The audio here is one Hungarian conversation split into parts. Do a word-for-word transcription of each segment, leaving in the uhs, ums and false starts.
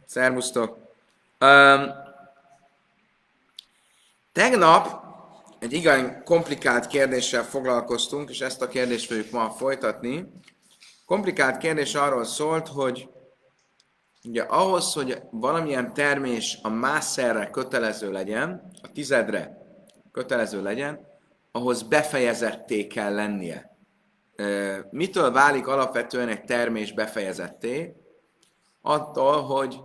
Szervusztok! Um, tegnap egy igen komplikált kérdéssel foglalkoztunk, és ezt a kérdést fogjuk ma folytatni. Komplikált kérdés arról szólt, hogy ugye ahhoz, hogy valamilyen termés a mászerre kötelező legyen, a tizedre kötelező legyen, ahhoz befejezetté kell lennie. Mitől válik alapvetően egy termés befejezetté? Attól, hogy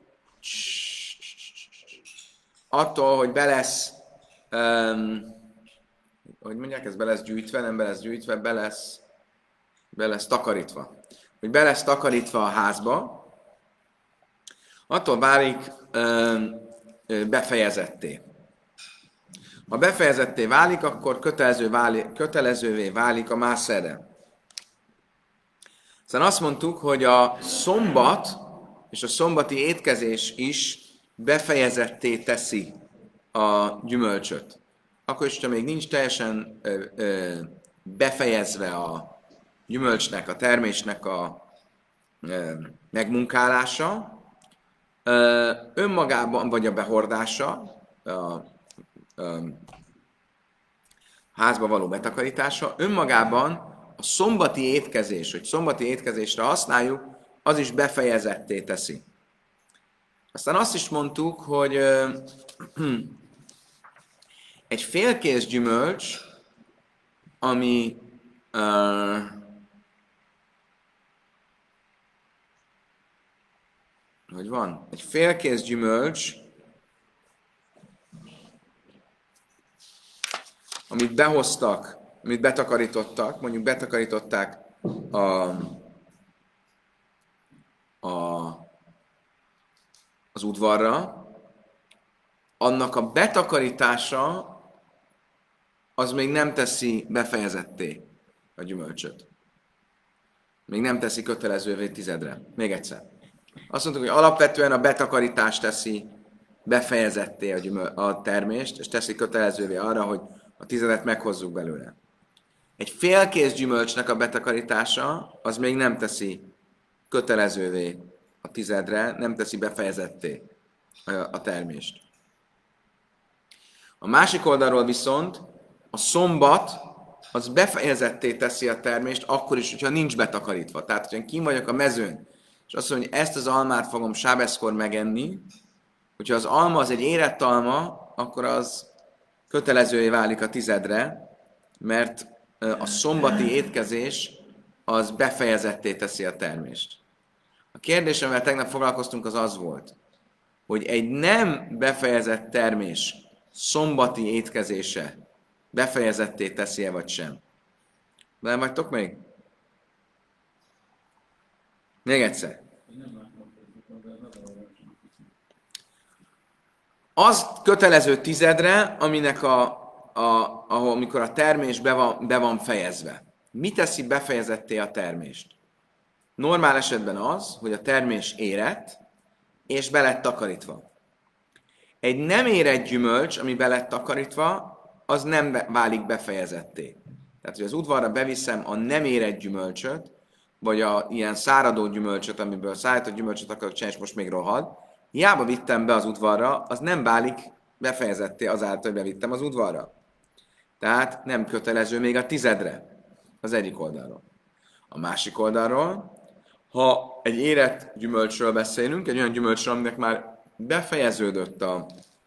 attól, hogy be lesz, um, hogy mondják, ez be lesz gyűjtve, nem be lesz gyűjtve, be lesz, be lesz takarítva. Hogy be lesz takarítva a házba, attól válik um, befejezetté. Ha befejezetté válik, akkor kötelező válik, kötelezővé válik a mászerre. Aztán azt mondtuk, hogy a szombat és a szombati étkezés is befejezetté teszi a gyümölcsöt. Akkor is, ha még nincs teljesen ö, ö, befejezve a gyümölcsnek, a termésnek a ö, megmunkálása, ö, önmagában, vagy a behordása, a, a házba való betakarítása, önmagában a szombati étkezés, hogy szombati étkezésre használjuk, az is befejezetté teszi. Aztán azt is mondtuk, hogy ö, egy félkész gyümölcs, ami ö, hogy van? Egy félkész gyümölcs, amit behoztak, amit betakarítottak, mondjuk betakarították a, a, az udvarra, annak a betakarítása az még nem teszi befejezetté a gyümölcsöt. Még nem teszi kötelezővé tizedre. Még egyszer. Azt mondtuk, hogy alapvetően a betakarítás teszi befejezetté a, gyümöl- a termést, és teszi kötelezővé arra, hogy a tizedet meghozzuk belőle. Egy félkész gyümölcsnek a betakarítása az még nem teszi kötelezővé a tizedre, nem teszi befejezetté a termést. A másik oldalról viszont a szombat az befejezetté teszi a termést, akkor is, hogyha nincs betakarítva. Tehát, hogyha kín vagyok a mezőn, és azt mondom, hogy ezt az almát fogom sábeszkor megenni, hogyha az alma az egy érett alma, akkor az kötelezővé válik a tizedre, mert a szombati étkezés az befejezetté teszi a termést. A kérdés, amivel tegnap foglalkoztunk, az az volt, hogy egy nem befejezett termés szombati étkezése befejezetté teszi-e vagy sem. Nem vagytok még? Még egyszer. Az kötelező tizedre, aminek a, a, ahol, amikor a termés be van, be van fejezve. Mi teszi befejezetté a termést? Normál esetben az, hogy a termés érett, és be lett takarítva. Egy nem érett gyümölcs, ami be lett takarítva, az nem be, válik befejezetté. Tehát, hogy az udvarra beviszem a nem érett gyümölcsöt, vagy a ilyen száradó gyümölcsöt, amiből szállított gyümölcsöt akarok csinálni, és most még rohad, hiába vittem be az udvarra, az nem válik befejezetté azáltal, hogy bevittem az udvarra. Tehát nem kötelező még a tizedre az egyik oldalról. A másik oldalról, ha egy érett gyümölcsről beszélünk, egy olyan gyümölcsről, aminek már befejeződött a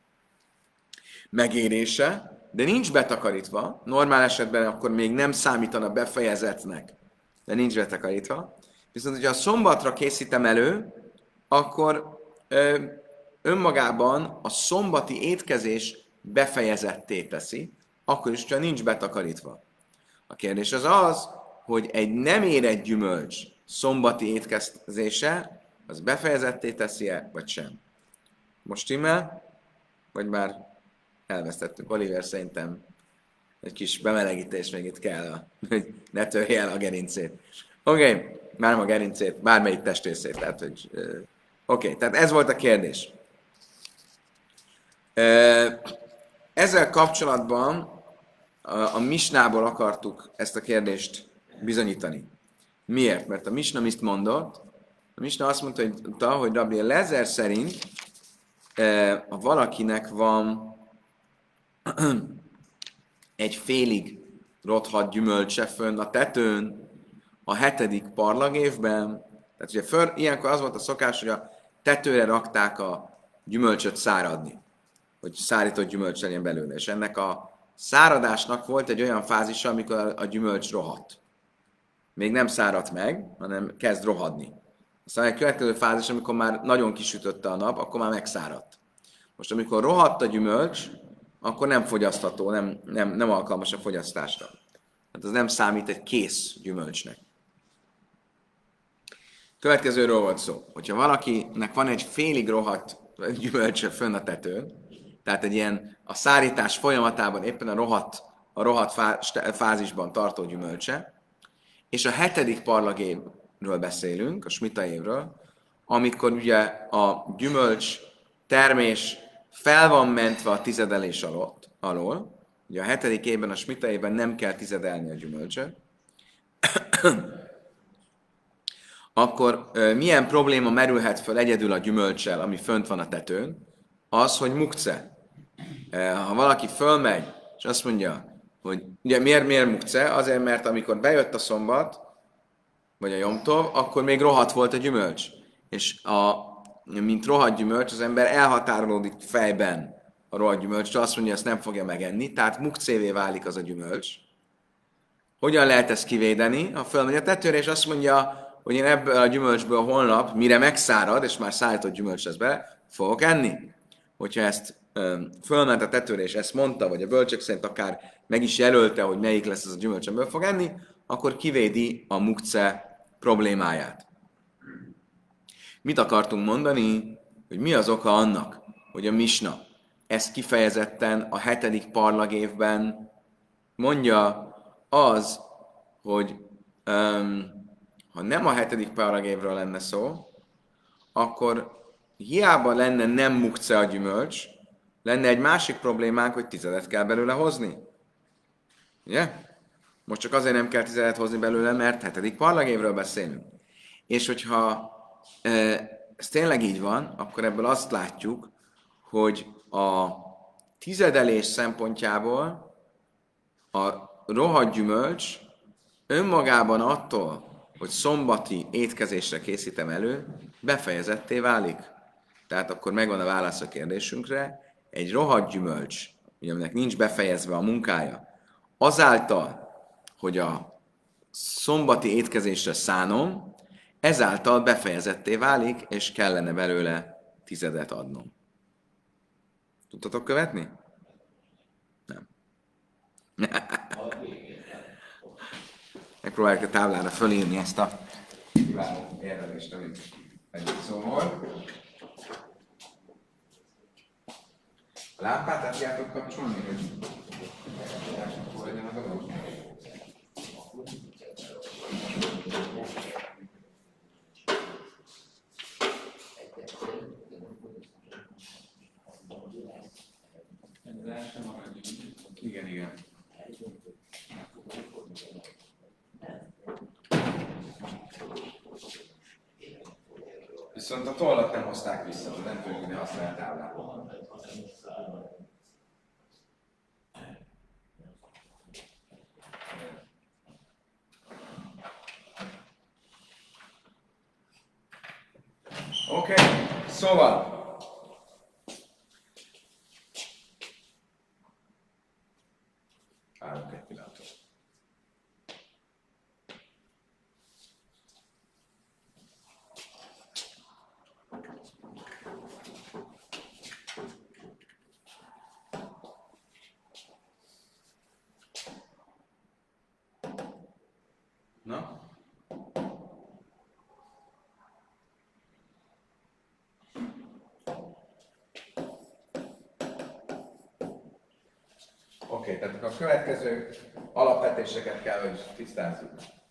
megérése, de nincs betakarítva, normál esetben akkor még nem számítana befejezetnek, de nincs betakarítva. Viszont, hogyha a szombatra készítem elő, akkor ö, önmagában a szombati étkezés befejezetté teszi, akkor is, ha nincs betakarítva. A kérdés az az, hogy egy nem érett gyümölcs szombati étkezése, az befejezetté teszi-e, vagy sem. Most stimmel? Vagy már elvesztettünk? Oliver, szerintem egy kis bemelegítés még itt kell, hogy ne törje el a gerincét. Oké, okay. Már nem a gerincét, bármelyik testrészét. Tehát, hogy, uh, Oké, okay. Tehát ez volt a kérdés. Uh, ezzel kapcsolatban a, a Misnából akartuk ezt a kérdést bizonyítani. Miért? Mert a Misna mit mondott, A Misna azt mondta, hogy, hogy Rabbi Lezer szerint, ha valakinek van egy félig rothadt gyümölcse fönn a tetőn a hetedik parlagévben, tehát ugye föl, ilyenkor az volt a szokás, hogy a tetőre rakták a gyümölcsöt száradni, hogy szárított gyümölcs legyen belőle. És ennek a száradásnak volt egy olyan fázisa, amikor a, a gyümölcs rohadt. Még nem száradt meg, hanem kezd rohadni. Aztán egy következő fázis, amikor már nagyon kisütötte a nap, akkor már megszáradt. Most amikor rohadt a gyümölcs, akkor nem fogyasztható, nem, nem, nem alkalmas a fogyasztásra. Hát az nem számít egy kész gyümölcsnek. Következőről volt szó, hogyha valakinek van egy félig rohadt gyümölcse fönn a tetőn, tehát egy ilyen a szárítás folyamatában éppen a rohadt, a rohadt fázisban tartó gyümölcse, és a hetedik parlagévről beszélünk, a smita évről, amikor ugye a gyümölcs termés fel van mentve a tizedelés alatt, alól, ugye a hetedik évben, a smita évben nem kell tizedelni a gyümölcsöt, akkor milyen probléma merülhet föl egyedül a gyümölccsel, ami fönt van a tetőn? Az, hogy mukce. Ha valaki fölmegy, és azt mondja, hogy ugye miért, miért mukce? Azért, mert amikor bejött a szombat, vagy a jomtov, akkor még rohadt volt a gyümölcs. És a, mint rohadt gyümölcs, az ember elhatárolódik fejben a rohadt gyümölcstől, azt mondja, hogy ezt nem fogja megenni, tehát mukcévé válik az a gyümölcs. Hogyan lehet ezt kivédeni? Ha fölmegy a tetőre, és azt mondja, hogy én ebből a gyümölcsből holnap, mire megszárad, és már szállított gyümölcs lesz be, fogok enni. Hogyha ezt um, fölment a tetőre, és ezt mondta, vagy a bölcsök szerint akár meg is jelölte, hogy melyik lesz az a gyümölcs, amiből fog enni, akkor kivédi a mukce problémáját. Mit akartunk mondani? Hogy mi az oka annak, hogy a Misna ezt kifejezetten a hetedik parlagévben mondja, az, hogy um, ha nem a hetedik parlagévről lenne szó, akkor hiába lenne nem mukce a gyümölcs, lenne egy másik problémánk, hogy tizedet kell belőle hozni. Ugye? Most csak azért nem kell tizedet hozni belőle, mert hetedik parlagévről beszélünk. És hogyha e, ez tényleg így van, akkor ebből azt látjuk, hogy a tizedelés szempontjából a rohadt gyümölcs önmagában attól, hogy szombati étkezésre készítem elő, befejezetté válik. Tehát akkor megvan a válasz a kérdésünkre, egy rohadt gyümölcs, ugye, aminek nincs befejezve a munkája, azáltal, hogy a szombati étkezésre szánom, ezáltal befejezetté válik, és kellene belőle tizedet adnom. Tudtatok követni? Nem. Megpróbáljuk a táblára fölírni ezt a kiváló érvelést, amit egyik szó volt. A lámpát át tudjátok kapcsolni, hogy hol legyen a dolog? Igen, igen. Viszont a tollat nem hozták vissza, nem tudjuk ide használni a táblát. Oké, okay. Szóval várunk egy pillanatot. Na? Oké, okay, tehát a következő alapvetéseket kell, hogy tisztázzuk.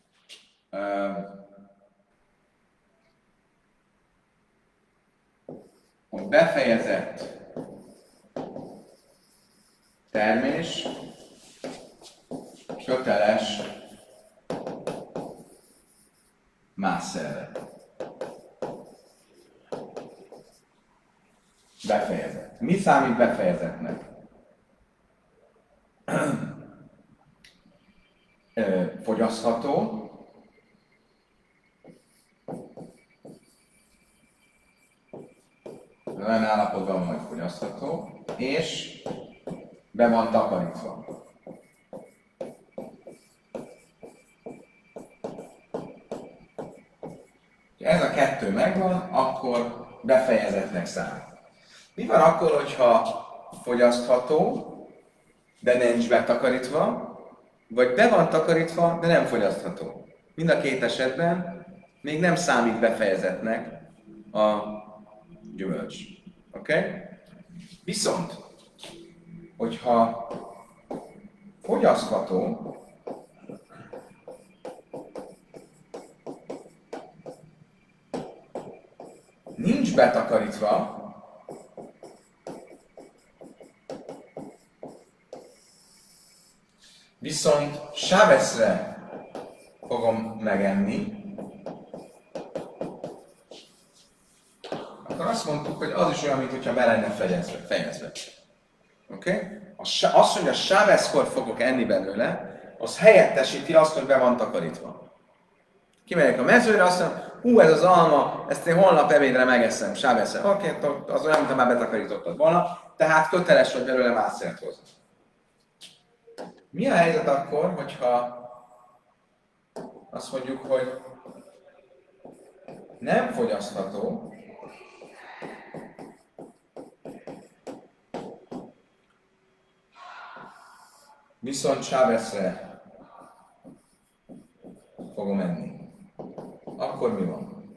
A befejezett termés köteles másszerre. befejezett. Mi számít befejezetnek? Fogyasztható, olyan állapotban van, hogy fogyasztható, és be van takarítva. Ha ez a kettő megvan, akkor befejezetnek számít. Mi van akkor, hogyha fogyasztható, de nincs betakarítva, vagy be van takarítva, de nem fogyasztható? Mind a két esetben még nem számít befejezetnek a gyümölcs. Oké? Okay? Viszont, hogyha fogyasztható, nincs betakarítva, viszont sáveszre fogom megenni, akkor azt mondtuk, hogy az is olyan, mintha be lenne fejezve. fejezve. Oké? Okay? Azt, hogy a sáveszkor fogok enni belőle, az helyettesíti azt, hogy be van takarítva. Kimegyek a mezőre, azt mondom, hú, ez az alma, ezt én holnap ebédre megeszem, sáveszre. Oké, okay, az olyan, mintha már betakarítottad volna, tehát köteles vagy belőle mászert hozni. Mi a helyzet akkor, hogyha azt mondjuk, hogy nem fogyasztható, viszont sáveszre fogom enni. Akkor mi van?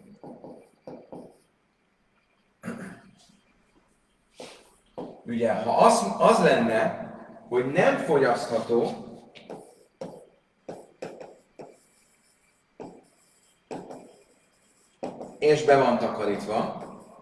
Ugye, ha az, az lenne, hogy nem fogyasztható, és be van takarítva,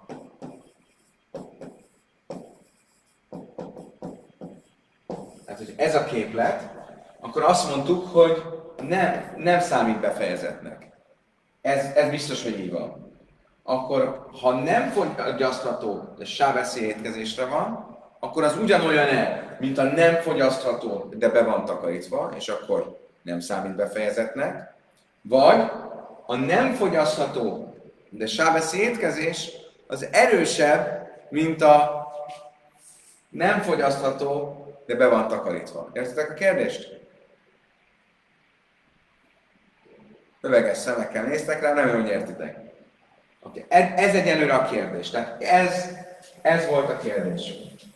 tehát, hogy ez a képlet, akkor azt mondtuk, hogy nem, nem számít befejezetnek. Ez, ez biztos, hogy így van. Akkor, ha nem fogyasztható, de sáveszi étkezésre van, akkor az ugyanolyan-e, mint a nem fogyasztható, de be van takarítva, és akkor nem számít befejezetnek. Vagy a nem fogyasztható, de sáveszi étkezés az erősebb, mint a nem fogyasztható, de be van takarítva. Értitek a kérdést? Öveges szemekkel néztek rá, nem hogy értitek. Okay. Ez, ez egyelőre a kérdés. Tehát ez, ez volt a kérdés.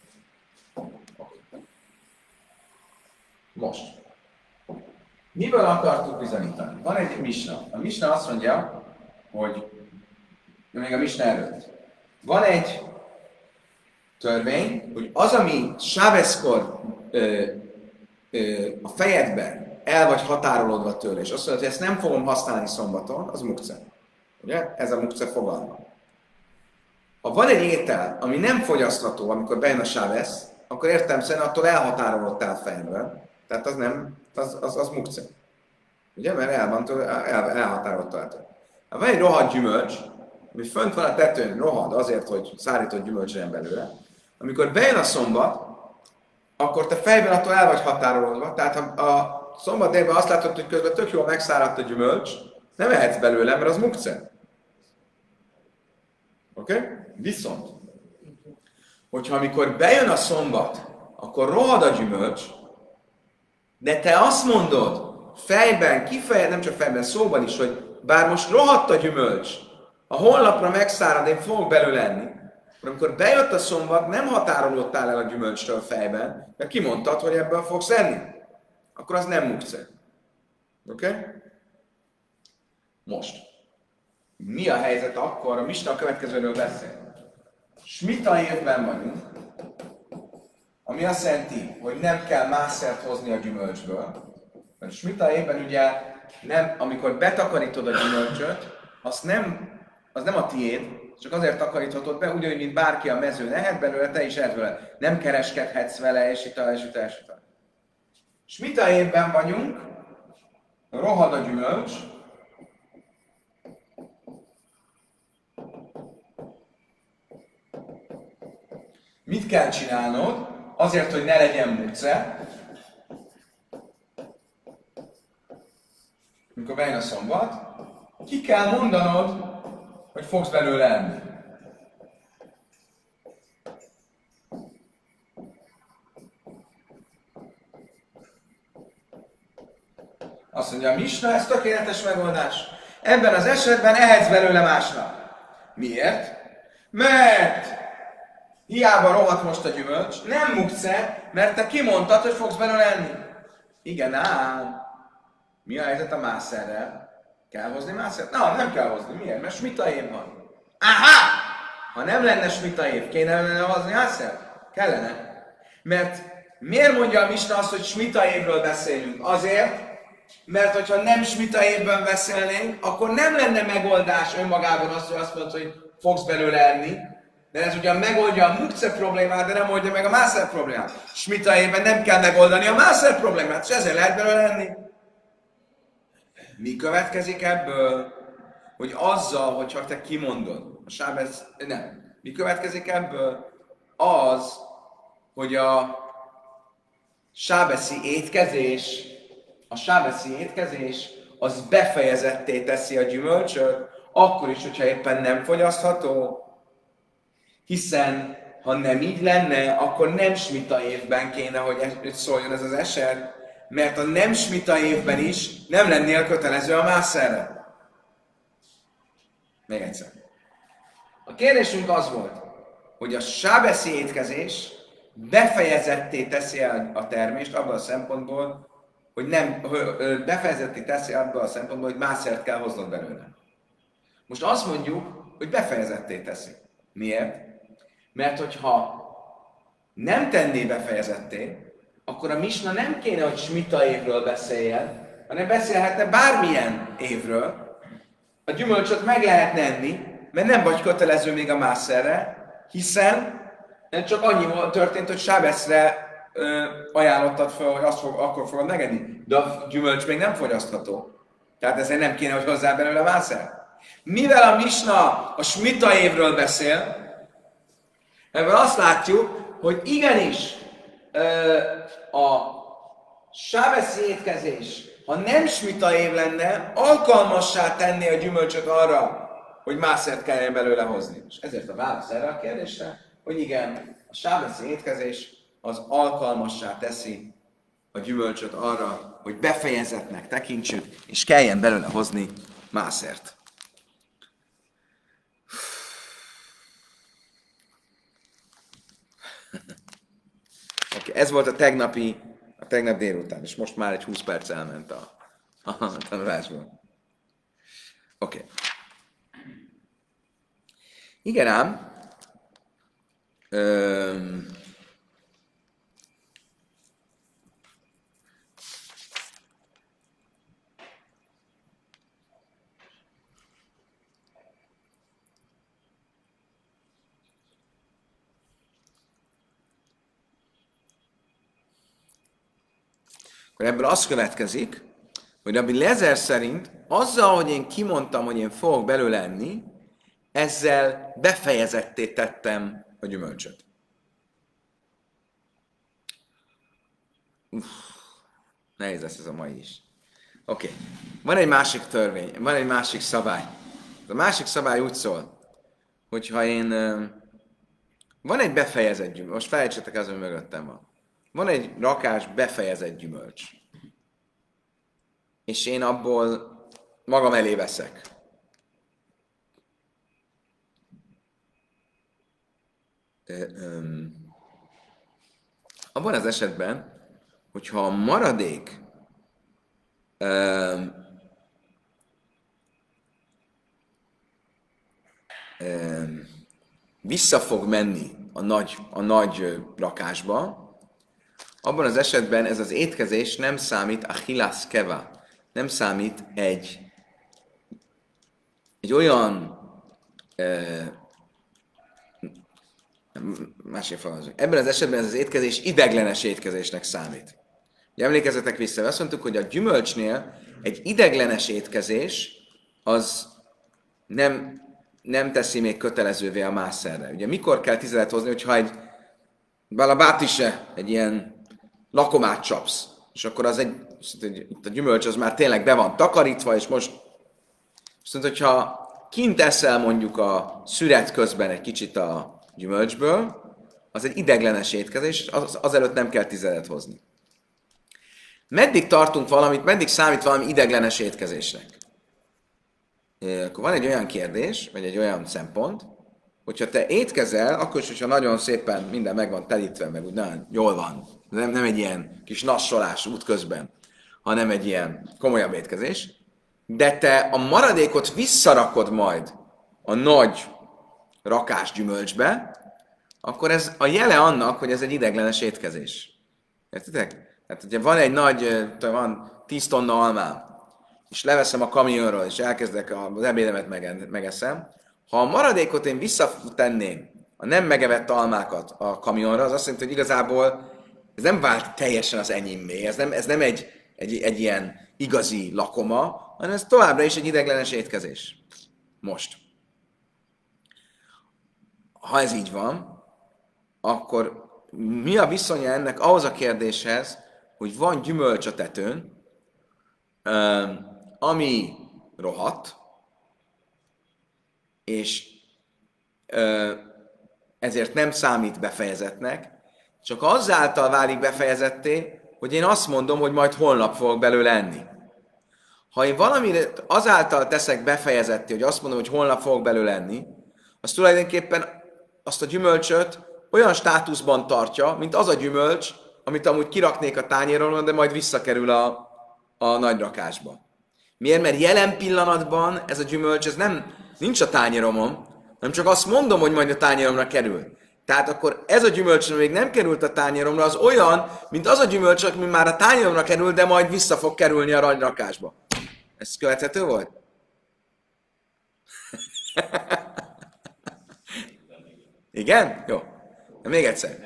Most. Miből akartuk bizonyítani? Van egy misna. A misna azt mondja, hogy még a misna előtt. Van egy törvény, hogy az, ami sáveszkor ö, ö, a fejedben el vagy határolódva tőle, és azt mondja, hogy ezt nem fogom használni szombaton, az mukce. Ugye? Ez a mukce fogalma. Ha van egy étel, ami nem fogyasztható, amikor bejön a sávesz, akkor értelemszerűen attól elhatárolódtál fejedben. Tehát az nem, az, az, az mukce. Ugye? Mert el van tőle, el, elhatárolódtál. Ha van egy rohadt gyümölcs, ami fönt van a tetőn, rohad azért, hogy szárított gyümölcs legyen belőle, amikor bejön a szombat, akkor te fejben attól el vagy határolódva. Tehát ha a szombat délben azt látod, hogy közben tök jól megszáradt a gyümölcs, nem ehetsz belőle, mert az mukce. Oké? Okay? Viszont, hogyha amikor bejön a szombat, akkor rohad a gyümölcs, de te azt mondod fejben, kifejezed, nem csak fejben, szóban is, hogy bár most rohadt a gyümölcs, a holnapra megszárad, én fogok belőle enni, akkor amikor bejött a szombat, nem határolódtál el a gyümölcstől fejben, mert kimondtad, hogy ebből fogsz enni. Akkor az nem mukce. Oké? Okay? Most. Mi a helyzet akkor? A misna a következőről beszél. Smita évben vagyunk, ami azt jelenti, hogy nem kell mászert hozni a gyümölcsből. Mert smita évben ugye, nem, amikor betakarítod a gyümölcsöt, azt nem, az nem a tiéd, csak azért takaríthatod be, ugyanúgy, mint bárki a mezőn ehet belőle, te is ehet vele. Nem kereskedhetsz vele, és itt a, és itt a, és itt a. Smita évben vagyunk, rohad a gyümölcs, mit kell csinálnod azért, hogy ne legyen mukce, amikor bejön a szombat, ki kell mondanod, hogy fogsz belőle enni. Azt mondja, a misna, ez tökéletes megoldás. Ebben az esetben ehetsz belőle másnap. Miért? Mert hiába rohadt most a gyümölcs, nem mukce, mert te kimondtad, hogy fogsz belőle enni. Igen, ám. Mi a helyzet a mászerrel? Kell hozni mászert? Na, nem kell hozni. Miért? Mert smita év van. Aha! Ha nem lenne smita év, kéne lenne hozni mászert? Kellene. Mert miért mondja a misna azt, hogy smita évről beszélünk? Azért, mert hogyha nem smita évben beszélnénk, akkor nem lenne megoldás önmagában az, hogy azt mondod, hogy fogsz belőle enni. De ez ugyan megoldja a mukce problémát, de nem oldja meg a mászer problémát. Smita évben nem kell megoldani a mászer problémát, és ezért lehet belőle enni. Mi következik ebből? Hogy azzal, hogy csak te kimondod, a sábesz, nem. Mi következik ebből? Az, hogy a sábeszi étkezés, a sábeszi étkezés, az befejezetté teszi a gyümölcsöt, akkor is, hogyha éppen nem fogyasztható, hiszen ha nem így lenne, akkor nem smita évben kéne, hogy szóljon ez az eset, mert a nem smita évben is nem lennél kötelező a mászerre. Még egyszer. A kérdésünk az volt, hogy a sábeszi étkezés befejezetté teszi el a termést abban a szempontból, hogy nem, befejezetté teszi abban a szempontból, hogy mászert kell hoznod belőle. Most azt mondjuk, hogy befejezetté teszi. Miért? Mert hogyha nem tenné befejezetté, akkor a misna nem kéne, hogy smita évről beszéljen, hanem beszélhetne bármilyen évről. A gyümölcsöt meg lehetne enni, mert nem vagy kötelező még a mászerre, hiszen csak annyi történt, hogy sábeszre ö, ajánlottad fel, hogy azt fog, akkor fogod megenni. De a gyümölcs még nem fogyasztható. Tehát ezért nem kéne, hogy hozzá belőle mászer. Mivel a misna a smita évről beszél, ebből azt látjuk, hogy igenis ö, a sábeszi étkezés, ha nem smita év lenne, alkalmassá tenni a gyümölcsöt arra, hogy mászert kelljen belőle hozni. És ezért a válasz erre a kérdésre, hogy igen, a sábeszi étkezés az alkalmassá teszi a gyümölcsöt arra, hogy befejezetnek tekintsük, és kelljen belőle hozni mászert. Okay, ez volt a tegnapi, a tegnap délután, és most már egy húsz perc elment a, a tanulásból. Oké. Okay. Igen ám. Öm, akkor ebből az következik, hogy Rabbi Lezer szerint azzal, hogy én kimondtam, hogy én fogok belőle enni, ezzel befejezetté tettem a gyümölcsöt. Uff, nehéz lesz ez a mai is. Oké, okay. Van egy másik törvény, van egy másik szabály. A másik szabály úgy szól, hogyha én... Van egy befejezett gyümölcs, most felejtsetek az, hogy mögöttem van. Van egy rakás befejezett gyümölcs. És én abból magam elé veszek. Öm, abban az esetben, hogyha a maradék öm, öm, vissza fog menni a nagy, a nagy rakásba, abban az esetben ez az étkezés nem számít a hilász keva, nem számít egy, egy olyan e, másik fogalmazunk. Ebben az esetben ez az étkezés ideglenes étkezésnek számít. Ugye emlékezzetek vissza, azt mondtuk, hogy a gyümölcsnél egy ideglenes étkezés az nem, nem teszi még kötelezővé a mászerre. Ugye mikor kell tizedet hozni, hogyha egy Balabát is egy ilyen lakomát csapsz, és akkor az egy, itt a gyümölcs az már tényleg be van takarítva, és most viszont, hogyha kint eszel mondjuk a szüret közben egy kicsit a gyümölcsből, az egy ideglenes étkezés, és az, azelőtt nem kell tizedet hozni. Meddig tartunk valamit, meddig számít valami ideglenes étkezésnek? Akkor van egy olyan kérdés, vagy egy olyan szempont, hogyha te étkezel, akkor is, hogyha nagyon szépen minden meg van telítve, meg úgy nagyon jól van, nem, nem egy ilyen kis nassolás útközben, hanem egy ilyen komolyabb étkezés, de te a maradékot visszarakod majd a nagy rakás gyümölcsbe, akkor ez a jele annak, hogy ez egy ideglenes étkezés. Értitek? Hát ugye van egy nagy, van tíz tonna almám, és leveszem a kamionról, és elkezdek az ebédemet megeszem. Ha a maradékot én visszatenném, a nem megevett almákat a kamionra, az azt jelenti, hogy igazából ez nem vált teljesen az enyémmé, ez nem, ez nem egy, egy, egy ilyen igazi lakoma, hanem ez továbbra is egy ideglenes étkezés. Most. Ha ez így van, akkor mi a viszonya ennek ahhoz a kérdéshez, hogy van gyümölcs a tetőn, ami rohadt, és ezért nem számít befejezetnek, csak azáltal válik befejezetté, hogy én azt mondom, hogy majd holnap fogok belőle enni. Ha én valamire azáltal teszek befejezetté, hogy azt mondom, hogy holnap fogok belőle enni, az tulajdonképpen azt a gyümölcsöt olyan státuszban tartja, mint az a gyümölcs, amit amúgy kiraknék a tányéron, de majd visszakerül a, a nagy rakásba. Miért? Mert jelen pillanatban ez a gyümölcs, ez nem, nincs a tányéromon, hanem csak azt mondom, hogy majd a tányéromra kerül. Tehát akkor ez a gyümölcs, ami még nem került a tányéromra, az olyan, mint az a gyümölcs, ami már a tányéromra kerül, de majd vissza fog kerülni a nagy rakásba. Ez követhető volt? Igen? Jó. De még egyszer.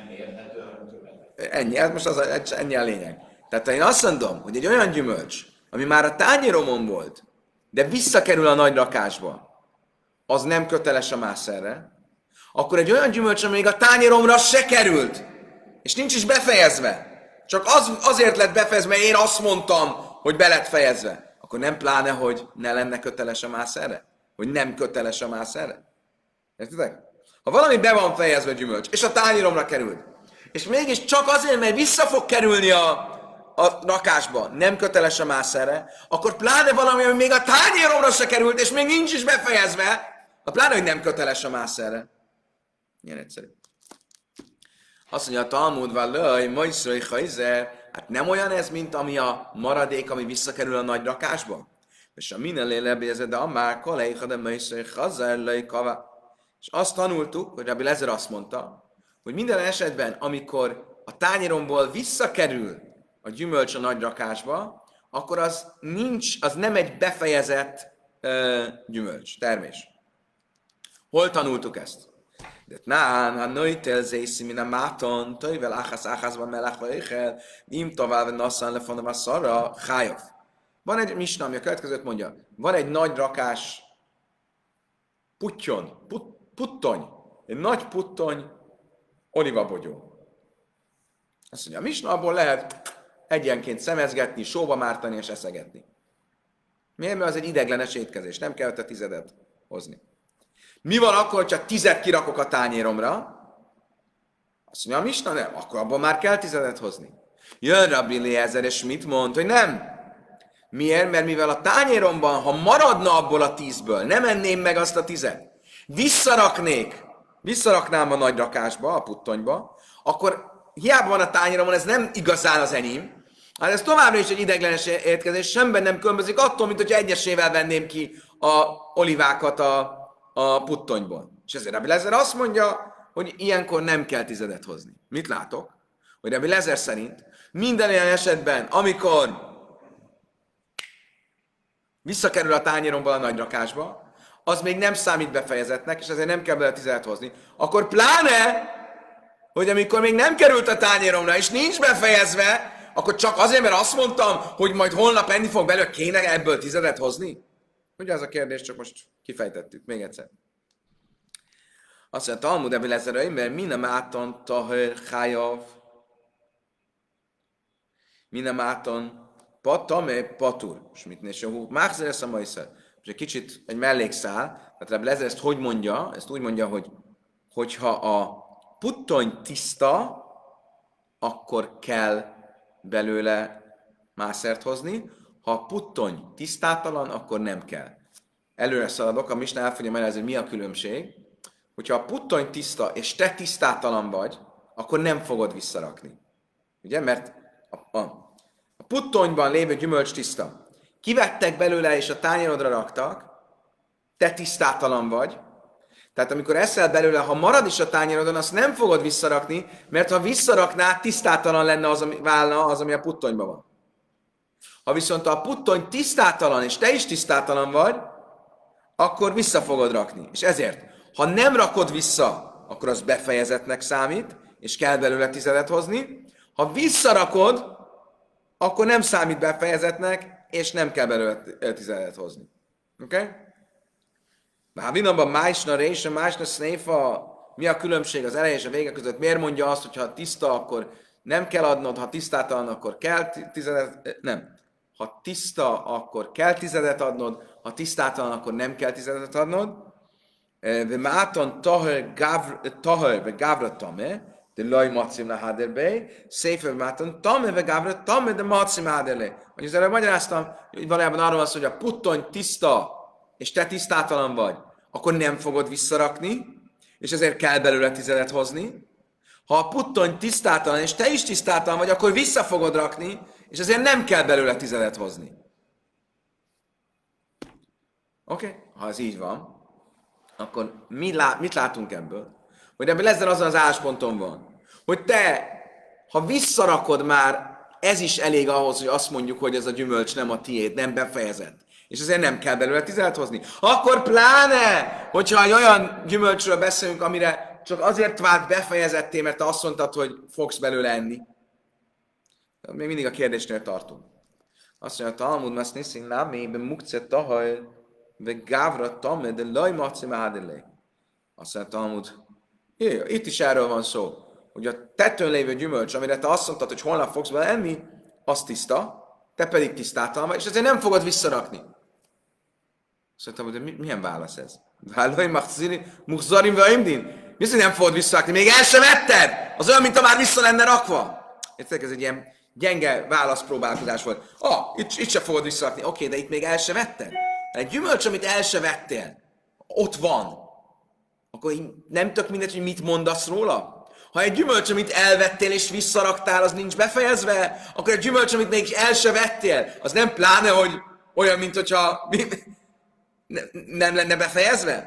Ennyi, ez most az, ennyi a lényeg. Tehát én azt mondom, hogy egy olyan gyümölcs, ami már a tányéromon volt, de visszakerül a nagy rakásba, az nem köteles a mászerre, akkor egy olyan gyümölcs, ami még a tányéromra se került, és nincs is befejezve, csak az, azért lett befejezve, én azt mondtam, hogy be lett fejezve, akkor nem pláne, hogy ne lenne köteles a mászerre? Hogy nem köteles a mászerre? Értitek? Ha valami be van fejezve gyümölcs, és a tányéromra került, és mégis csak azért, mert vissza fog kerülni a, a rakásba, nem köteles a mászerre, akkor pláne valami, ami még a tányéromra se került, és még nincs is befejezve, a pláne, hogy nem köteles a mászerre. Ilyen egyszerű. Azt mondja, a Talmud vallaj, majszrai hajzer, hát nem olyan ez, mint ami a maradék, ami visszakerül a nagy rakásba? És a minden lélebézed, de amár kalejha, de majszrai hajzer, lejkava. És azt tanultuk, hogy Rabbi Lezer azt mondta, hogy minden esetben, amikor a tányéromból visszakerül a gyümölcs a nagy rakásba, akkor az nincs, az nem egy befejezett uh, gyümölcs, termés. Hol tanultuk ezt? De nán, ha nőjtél zészi, min a máton, töjvel áhász áhászban melechva éjjel, nim tovább nasszán lefonom a szarra, hájov. Van egy misna, ami a következőt mondja, van egy nagy rakás puttyon, put, puttony, egy nagy puttony, olivabogyó. Azt mondja, a misna abból lehet egyenként szemezgetni, sóba mártani és eszegetni. Miért? Mert az egy ideglenes étkezés, nem kell a tizedet hozni. Mi van akkor, hogyha tizet kirakok a tányéromra? Azt mondja, a misna nem, akkor abban már kell tizedet hozni. Jön Rabbi Eliezer, és mit mond, hogy nem. Miért? Mert mivel a tányéromban, ha maradna abból a tízből, nem enném meg azt a tizet, visszaraknék, visszaraknám a nagy rakásba, a puttonyba, akkor hiába van a tányéromon, ez nem igazán az enyém, hát ez továbbra is egy ideglenes étkezés, semben nem különbözik attól, mint hogyha egyesével venném ki a olivákat a, a puttonyból. És ezért Rabbi Lezer azt mondja, hogy ilyenkor nem kell tizedet hozni. Mit látok? Hogy Rabbi Lezer szerint minden olyan esetben, amikor visszakerül a tányéromból a nagy rakásba, az még nem számít befejezetnek, és ezért nem kell bele tizedet hozni. Akkor pláne, hogy amikor még nem került a tányéromra, és nincs befejezve, akkor csak azért, mert azt mondtam, hogy majd holnap enni fog belőle, kéne ebből tizedet hozni? Ugye az a kérdés, csak most kifejtettük. Még egyszer. Azt mondja, Talmud ebben lezerai, mert minden áton tahör hájav, minden áton patamé patur. És mit néz a máxer ezt a majszer. És egy kicsit egy mellékszál, tehát Rebbi Lezer ezt hogy mondja? Ezt úgy mondja, hogy hogyha a puttony tiszta, akkor kell belőle mászert hozni, ha a puttony tisztátalan, akkor nem kell. Előre szaladok, a Misna el fogja magyarázni, hogy mi a különbség. Hogyha a puttony tiszta, és te tisztátalan vagy, akkor nem fogod visszarakni. Ugye? Mert a, a, a puttonyban lévő gyümölcs tiszta. Kivettek belőle, és a tányérodra raktak, te tisztátalan vagy. Tehát amikor eszel belőle, ha marad is a tányérodon, azt nem fogod visszarakni, mert ha visszaraknád, tisztátalan lenne az, ami, válna az, ami a puttonyban van. Ha viszont a puttony tisztátalan, és te is tisztátalan vagy, akkor vissza fogod rakni. És ezért, ha nem rakod vissza, akkor az befejezetnek számít, és kell belőle tizedet hozni. Ha visszarakod, akkor nem számít befejezetnek, és nem kell belőle tizedet hozni. Oké? Okay? Már vinamban májsna része, májsna sznéfa, mi a különbség az eleje és a vége között? Miért mondja azt, hogy ha tiszta, akkor nem kell adnod, ha tisztátalan, akkor kell tizedet, nem. Ha tiszta, akkor kell tizedet adnod, ha tisztátalan, akkor nem kell tizedet adnod. De máton tahör ve gávra tame, de laj macim le haderbé, széfer máton tame ve gávra tame, de macim haderlé. Hogy az előbb magyaráztam, hogy valójában arról van szó, hogy a puttony tiszta, és te tisztátalan vagy, akkor nem fogod visszarakni, és ezért kell belőle tizedet hozni. Ha a puttony tisztátalan, és te is tisztátalan vagy, akkor vissza fogod rakni, és ezért nem kell belőle tizedet hozni. Oké? Okay? Ha ez így van, akkor mi lá- mit látunk ebből? Hogy ebből ezzel azon az állásponton van, hogy te, ha visszarakod már, ez is elég ahhoz, hogy azt mondjuk, hogy ez a gyümölcs nem a tiéd, nem befejezett. És ezért nem kell belőle tizedet hozni. Akkor pláne, hogyha egy olyan gyümölcsről beszélünk, amire csak azért vált befejezetté, mert te azt mondtad, hogy fogsz belőle enni. Még mindig a kérdésnél tartunk. Azt mondja, a Talmud mas niszin lámé, be mukce tahaj, ve gávra tame, de laj maci mádelé. Azt mondja, a Talmud, jaj, itt is erről van szó, hogy a tetőn lévő gyümölcs, amire te azt mondtad, hogy holnap fogsz vele enni, az tiszta, te pedig tisztátalan vagy, és ezért nem fogod visszarakni. Azt mondtam, hogy milyen válasz ez? Vállalj, muhzarim vaimdin. Mi nem fogod visszarakni? Még el sem vetted! Az olyan, mint ha már vissza lenne rakva. Érted, ez egy ilyen gyenge válaszpróbálkozás volt. Ah, itt, itt se fogod visszarakni. Oké, okay, de itt még el se vetted. Egy gyümölcs, amit el se vettél, ott van. Akkor nem tök mindegy, hogy mit mondasz róla? Ha egy gyümölcs, amit elvettél és visszaraktál, az nincs befejezve, akkor egy gyümölcs, amit még el se vettél, az nem pláne, hogy olyan, mint hogyha nem lenne befejezve?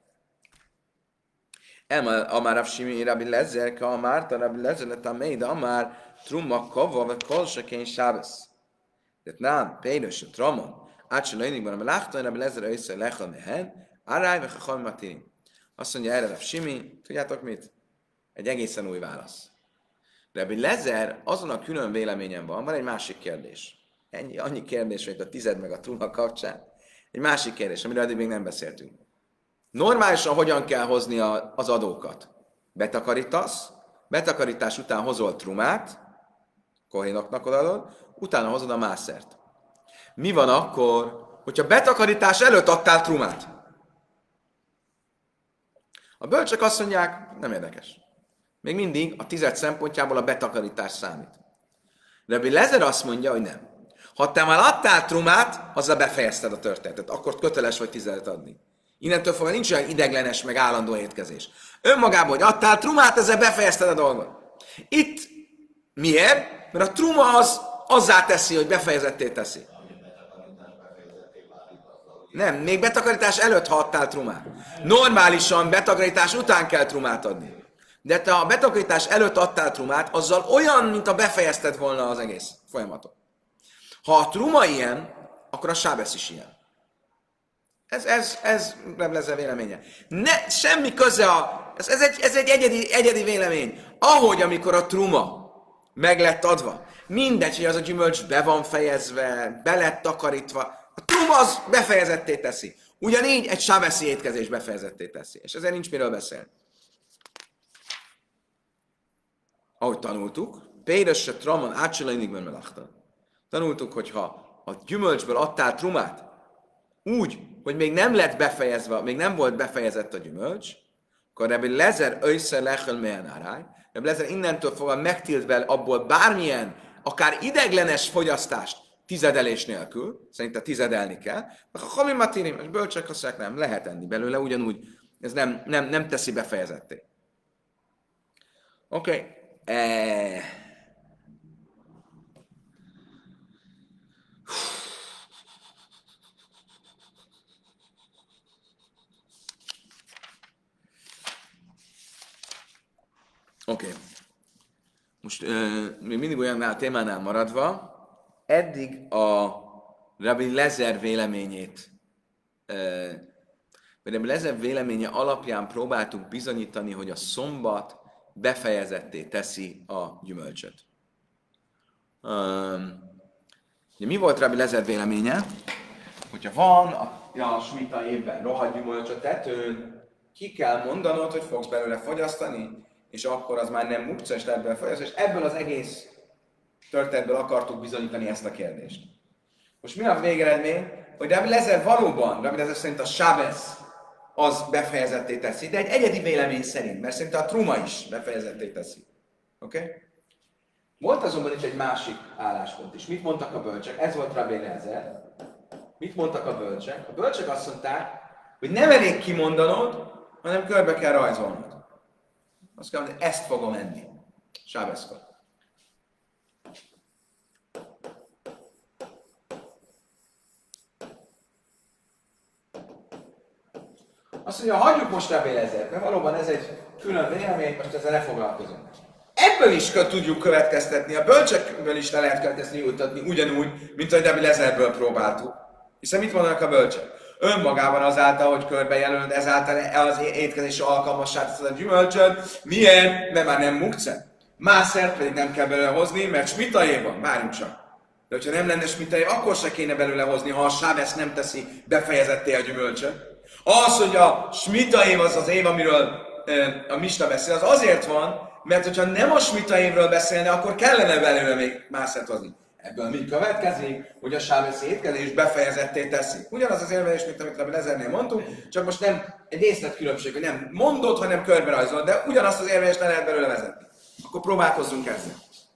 Elma amár Rav Shimi Rabbi Lezer, ka amárta Rabbi Lezer lett a mély, de amár trumma kava, vagy kolsakény sábesz. Tehát nem, pénös a tramon, átse lőnigban, ami láhtan, Rabbi Lezer össze lechal mehen, áráj, vagy ha matini. Azt mondja erre Rav Shimi, tudjátok mit? Egy egészen új válasz. Rabbi Lezer azon a külön véleményen van, van egy másik kérdés. Ennyi, annyi kérdés, hogy a tized meg a trumma kapcsán. Egy másik kérdés, amiről eddig még nem beszéltünk. Normálisan hogyan kell hozni a, az adókat? Betakarítasz, betakarítás után hozol trumát, kohénoknak odaadod, utána hozod a mászert. Mi van akkor, hogyha betakarítás előtt adtál trumát? A bölcsök azt mondják, nem érdekes. Még mindig a tized szempontjából a betakarítás számít. Rabbi Lezer azt mondja, hogy nem. Ha te már adtál trumát, azzal befejezted a történetet, akkor köteles vagy tizedet adni. Innentől fogva nincs olyan ideglenes, meg állandó étkezés. Önmagában, hogy adtál trumát, ezzel befejezted a dolgot. Itt miért? Mert a truma az azzá teszi, hogy befejezetté teszi. Nem, még betakarítás előtt, ha adtál trumát. Normálisan betakarítás után kell trumát adni. De te a betakarítás előtt adtál trumát, azzal olyan, mint a befejezted volna az egész folyamatot. Ha a truma ilyen, akkor a sábesz is ilyen. Ez, ez, ez nem lesz a véleménye. Ne, semmi köze a... Ez, ez egy, ez egy egyedi, egyedi vélemény. Ahogy amikor a truma meg lett adva, mindegy, hogy az a gyümölcs be van fejezve, be lett takarítva, a truma az befejezetté teszi. Ugyanígy egy sábeszi étkezés befejezetté teszi. És ezért nincs miről beszélni. ahogy tanultuk, Péresre Traman átcsilainikben melachta. Tanultuk, hogy ha a gyümölcsből adtál trumát, úgy, hogy még nem lett befejezve, még nem volt befejezett a gyümölcs, akkor Rabbi Lezer össze lechel melyen áráj, Rabbi Lezer innentől fogva megtilt be abból bármilyen, akár ideglenes fogyasztást tizedelés nélkül, szerintem tizedelni kell, a hami matirim, és bölcsek azt nem, lehet enni belőle, ugyanúgy ez nem, nem, nem teszi befejezetté. Oké. Okay. E... Oké. Okay. Most uh, még mindig olyan témánál maradva, eddig a Rabbi Lezer véleményét, uh, vagy Rabbi Lezer véleménye alapján próbáltuk bizonyítani, hogy a szombat befejezetté teszi a gyümölcsöt. Um, ugye mi volt Rabbi Lezer véleménye? Hogyha van a, a smita évben rohadt gyümölcs a tetőn, ki kell mondanod, hogy fogsz belőle fogyasztani, és akkor az már nem mukca, és ebből fogyasztani, és ebből az egész történetből akartuk bizonyítani ezt a kérdést. Most mi a végeredmény? Hogy Rabbi Lezer valóban, Rabbi Lezer szerint a sábesz az befejezetté teszi, de egy egyedi vélemény szerint, mert szerint a truma is befejezetté teszi. Oké? Okay? Volt azonban itt egy másik álláspont is. Mit mondtak a bölcsek? Ez volt Rabbi Lezer. Mit mondtak a bölcsek? A bölcsek azt mondták, hogy nem elég kimondanod, hanem körbe kell rajzolnod. Azt kell mondani, ezt fogom enni. Sábeszkor. Azt mondja, hagyjuk most Rabbi Lezert, mert valóban ez egy külön vélemény, most ezzel ne foglalkozunk. Ebből is tudjuk következtetni, a bölcsekből is le lehet következni, jutatni ugyanúgy, mint ahogy Rabbi Lezerből próbáltuk. Hiszen mit mondanak a bölcsek? Önmagában azáltal, hogy körbejelölöd, ezáltal az étkezés alkalmassá teszed a gyümölcsöt. Miért? Mert már nem mukce. Mászert pedig nem kell belőle hozni, mert smitaé van. Várjunk csak. De hogyha nem lenne smitaé, akkor se kéne belőle hozni, ha a sábesz nem teszi befejezetté a gyümölcsöt. Az, hogy a smita év az az év, amiről e, a Misna beszél, az azért van, mert hogyha nem a smita évről beszélne, akkor kellene belőle még mászert hozni. Ebből mi következik, hogy a sábesz étkezés befejezetté teszi. Ugyanaz az érvelés, mint amit Rabbi Lezernél mondtunk, csak most nem egy részletkülönbség, hogy nem mondod, hanem körbe rajzolod, de ugyanazt az érvelést le lehet belőle vezetni. Akkor próbálkozzunk ezzel.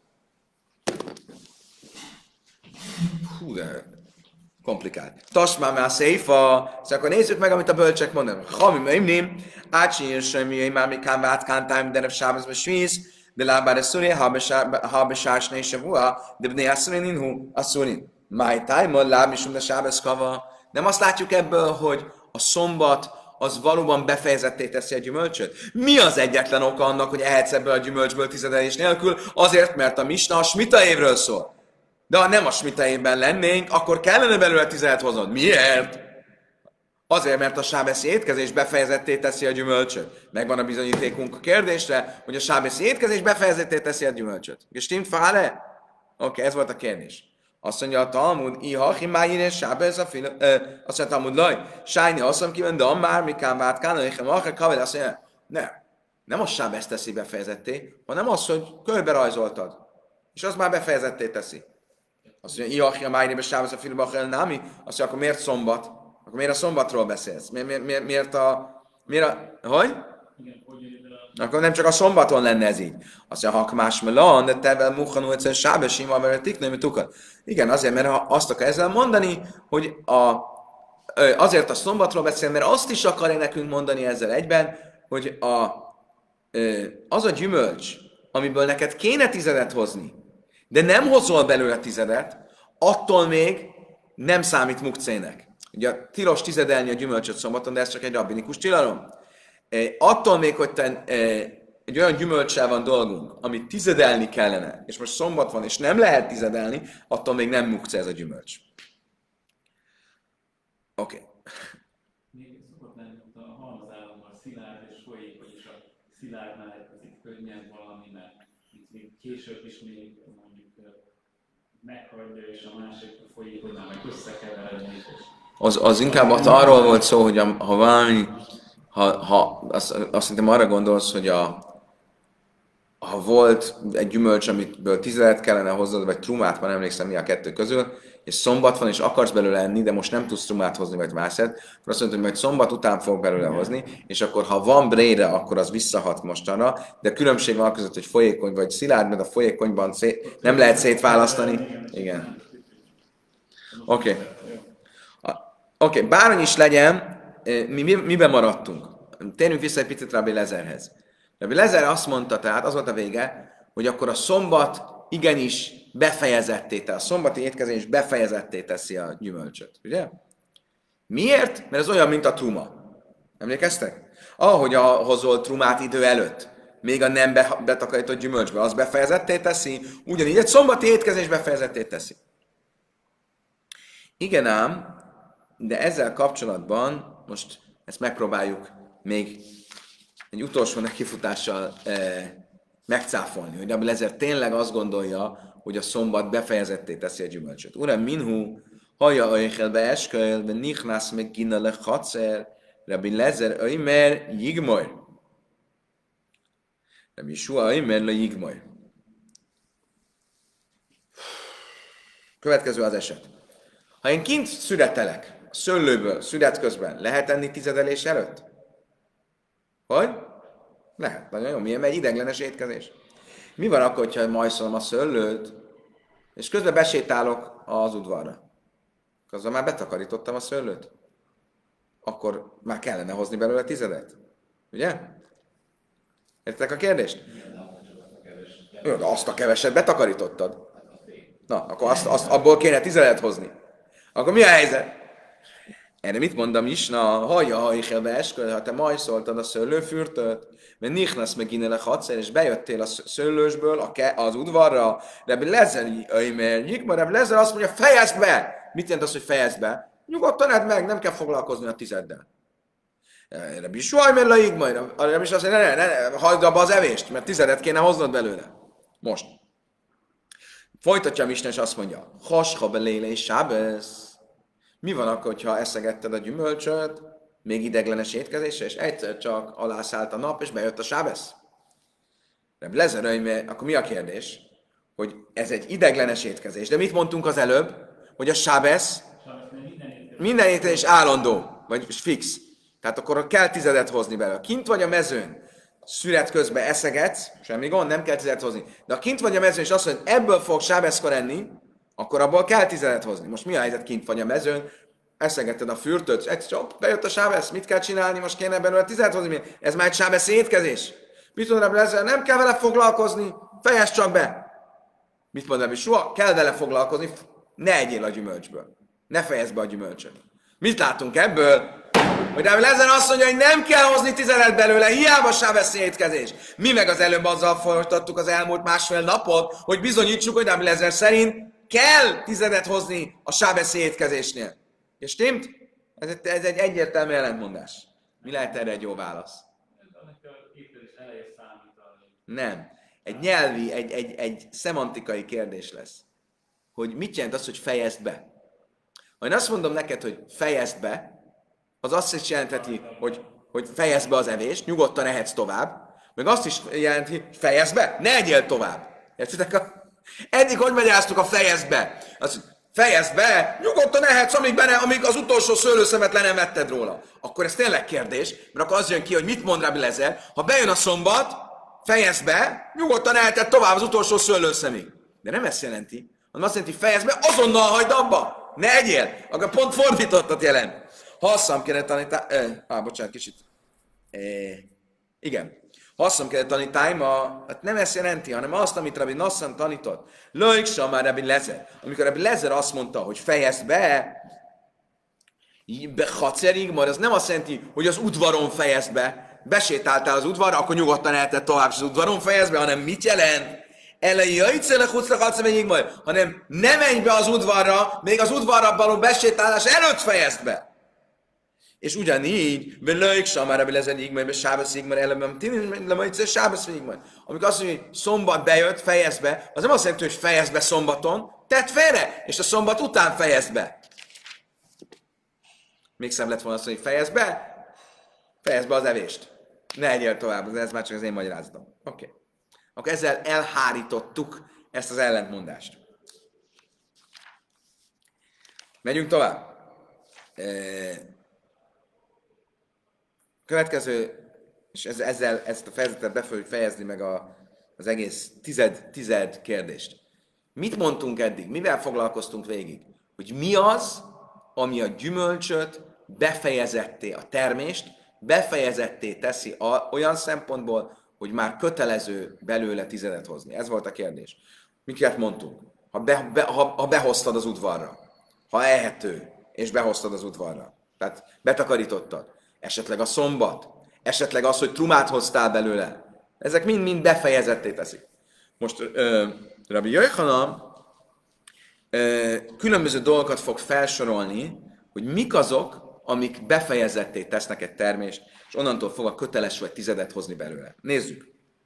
Hú, de komplikált. Tasmá már széfa, szóval akkor nézzük meg, amit a bölcsek mondanak. Ha mi meimnim, átsír semmi, már mi kám vátkántáim, de nem sábezbe svíz, de lábára szúri, ha besársné se vua, de bné asszúrin inhu, asszúrin. Máj tájmon lábisum, de sábezkava. Nem azt látjuk ebből, hogy a szombat az valóban befejezetté teszi a gyümölcsöt? Mi az egyetlen oka annak, hogy ehetsz ebből a gyümölcsből tizedelés nélkül? Azért, mert a misna a smita évről szól. De ha nem a smita évben lennénk, akkor kellene belőle tizedet hoznod. Miért? Azért, mert a sábeszi étkezés befejezetté teszi a gyümölcsöt. Megvan a bizonyítékunk a kérdésre, hogy a sábeszi étkezés befejezetté teszi a gyümölcsöt. És stimmt fále? Oké, okay, ez volt a kérdés. Azt mondja a Talmud, iha, himájére, sábesz a film, azt mondja a Talmud, laj, sájni, azt mondja, ki de már, mikán vátkán, és a kavel, azt mondja, nem, nem a sábesz teszi befejezetté, hanem az, hogy körbe rajzoltad. És az már befejezetté teszi. Azt mondja, iha, himájére, sábesz a film, azt mondja, akkor miért szombat? Akkor miért a szombatról beszélsz? Mi, mi, mi, miért a... Miért a... Hogy? Akkor nem csak a szombaton lenne ez így. Azt mondja, ha más melan, de tevel muchanú egyszer sábesim, mert tiknőmi tukat. Igen, azért, mert ha azt akar ezzel mondani, hogy a, azért a szombatról beszél, mert azt is akarja nekünk mondani ezzel egyben, hogy a, az a gyümölcs, amiből neked kéne tizedet hozni, de nem hozol belőle tizedet, attól még nem számít mukcének. Ugye tilos tizedelni a gyümölcsöt szombaton, de ez csak egy rabbinikus tilalom. E, attól még, hogy te, e, egy olyan gyümölcssel van dolgunk, amit tizedelni kellene, és most szombat van, és nem lehet tizedelni, attól még nem mukce ez a gyümölcs. Oké. Okay. Még szokott lenni, hogy a halmazállammal szilárd és folyékony, és a szilárdnál elkezik könnyen valami, mert még később is még mondjuk meghagyja, és a másik folyékonynál meg összekeveredni. Az, az inkább arról volt szó, hogy a, ha valami, ha, ha azt, azt hiszem arra gondolsz, hogy a, ha ha volt egy gyümölcs, amitből tizedet kellene hoznod, vagy trumát, már emlékszem mi a kettő közül, és szombat van, és akarsz belőle enni, de most nem tudsz trumát hozni, vagy mászet, akkor azt mondod, hogy majd szombat után fog belőle hozni, és akkor ha van brére, akkor az visszahat mostanra, de különbség van között, hogy folyékony vagy szilárd, mert a folyékonyban szé- nem lehet szétválasztani. Igen. Oké. Okay. Oké, okay. Bárhogy is legyen, mi, mi, miben maradtunk? Térjünk vissza egy picit Rabbi Lezerhez. Rabbi Lezer azt mondta, tehát az volt a vége, hogy akkor a szombat igenis befejezetté teszi, a szombati étkezés befejezetté teszi a gyümölcsöt, ugye? Miért? Mert ez olyan, mint a truma. Emlékeztek? Ahogy a hozol trumát idő előtt, még a nem betakarított gyümölcsbe, az befejezetté teszi, ugyanígy egy szombati étkezés befejezetté teszi. Igen ám, de ezzel kapcsolatban most ezt megpróbáljuk még egy utolsó nekifutással eh, megcáfolni, hogy Rabbi Lezer tényleg azt gondolja, hogy a szombat befejezetté teszi a gyümölcsöt. Uram, minhu, haja ajchel be esköl, be nichnász meg gina le chacer, Rabbi Lezer öjmer jigmoj. Rabbi Sua öjmer le jigmoj. Következő az eset. Ha én kint szüretelek, a szőlőből, szüret közben, lehet enni tizedelés előtt? Hogy? Lehet. Nagyon jó. Milyen? Mert ideglenes étkezés. Mi van akkor, hogyha majszolom a szőlőt, és közben besétálok az udvarra? Közben már betakarítottam a szőlőt. Akkor már kellene hozni belőle tizedet. Ugye? Értek a kérdést? Jó, de azt a keveset betakarítottad. Na, akkor azt, azt, abból kéne tizedet hozni. Akkor mi a helyzet? Erre mit mondom is? Na, hajja, hajja, beeskül, ha te majszoltad a szőlőfürtöt, mert nichnasz meg innen a hadszer, és bejöttél a szőlősből a ke- az udvarra, Rabbi Lezer, mert Jigma, Rabbi Lezer azt mondja, fejezd be! Mit jelent az, hogy fejezd be? Nyugodtan edd meg, nem kell foglalkozni a tizeddel. Rabbi Suaj, mert a Jigma, Rabbi is azt mondja, ne, ne, ne, hagyd abba az evést, mert tizedet kéne hoznod belőle. Most. Folytatja a Misna, és azt mondja, hasha beléle és sábesz. Mi van akkor, ha eszegetted a gyümölcsöt, még ideglenes étkezésre, és egyszer csak alászállt a nap, és bejött a sábesz? Rabbi Lezer, akkor mi a kérdés? Hogy ez egy ideglenes étkezés. De mit mondtunk az előbb? Hogy a sábesz minden étkezés állandó, vagy fix. Tehát akkor kell tizedet hozni belőle. Kint vagy a mezőn, szüret közben eszegetsz, semmi gond, nem kell tizedet hozni. De ha kint vagy a mezőn, és azt mondod, ebből fog sábeszkor enni, akkor abból kell tizedet hozni. Most mi a helyzet, kint vagy a mezőn, eszegetted a fürtöt, egyszer csak bejött a sábesz, mit kell csinálni, most kéne belőle tizedet hozni, ez már egy sábesz étkezés. Mit mond Rabbi Lezer, nem kell vele foglalkozni, fejezd csak be. Mit mond Rabbi Sua, kell vele foglalkozni, ne egyél a gyümölcsből, ne fejezd be a gyümölcsöt. Mit látunk ebből? Hogy Rabbi Lezer azt mondja, hogy nem kell hozni tizedet belőle, hiába sábesz étkezés. Mi meg az előbb azzal folytattuk az elmúlt másfél napot, hogy bizonyítsuk, hogy Rabbi Lezer szerint kell tizedet hozni a sábesz étkezésnél. És stimmt? Ez egy, ez egy egyértelmű ellentmondás. Mi lehet erre egy jó válasz? Nem. Egy nyelvi, egy, egy, egy szemantikai kérdés lesz. Hogy mit jelent az, hogy fejezd be? Ha én azt mondom neked, hogy fejezd be, az azt is jelentheti, hogy, hogy fejezd be az evést, nyugodtan ehetsz tovább, meg azt is jelenti, hogy fejezd be, ne egyél tovább. Értitek? A... Eddig hogy magyaráztuk a fejezd be? Az, fejezd be, nyugodtan ehetsz, amíg, benne, amíg az utolsó szőlőszemet le nem vetted róla. Akkor ez tényleg kérdés, mert akkor az jön ki, hogy mit mond Rabbi Lezer, ha bejön a szombat, fejezd be, nyugodtan eheted tovább az utolsó szőlőszemig. De nem ezt jelenti, hanem azt jelenti, fejezd be, azonnal hagyd abba, ne egyél. Akkor pont fordítottat jelent. Hasszam kéne tanítani, eh, ah, bocsánat, kicsit. Eh, igen. Hasszam kéne tanítani, ma, hát nem ezt jelenti, hanem azt, amit Rabbi Nassan tanított. Lőjksa már Rabbi Lezer. Amikor Rabbi Lezer azt mondta, hogy fejezd be, be hacerig, majd az nem azt jelenti, hogy az udvaron fejezd be. Besétáltál az udvarra, akkor nyugodtan eltett tovább, és az udvaron fejezd be, hanem mit jelent? Elejé jöjjtszélek hucra hacerig majd, hanem ne menj be az udvarra, még az udvarra való besétálás előtt fejezd be. És ugyanígy, velőjük sem már Rabbi Lezer így majd, be sábesz így majd, ellenben tini, le majd sábesz így majd. Amikor azt mondja, hogy szombat bejött, fejezd be, az nem azt jelenti, hogy fejezd be szombaton, tedd félre, és a szombat után fejezd be. Még szebb lett volna azt mondani, hogy fejezd be, fejezd be az evést. Ne egyél tovább, ez már csak az én magyarázatom. Oké. Okay. Akkor ezzel elhárítottuk ezt az ellentmondást. Megyünk tovább. Következő, és ezzel ezt a fejezetet be fogjuk fejezni meg a, az egész tized, tized kérdést. Mit mondtunk eddig? Mivel foglalkoztunk végig? Hogy mi az, ami a gyümölcsöt befejezetté, a termést befejezetté teszi a, olyan szempontból, hogy már kötelező belőle tizedet hozni. Ez volt a kérdés. Miket mondtunk? Ha, be, be, ha, ha behoztad az udvarra, ha ehető, és behoztad az udvarra, tehát betakarítottad, esetleg a szombat, esetleg az, hogy trumát hoztál belőle, ezek mind-mind befejezetté teszik. Most ö, Rabbi Yochanan különböző dolgokat fog felsorolni, hogy mik azok, amik befejezetté tesznek egy termést, és onnantól fogva köteles vagy tizedet hozni belőle. Nézzük.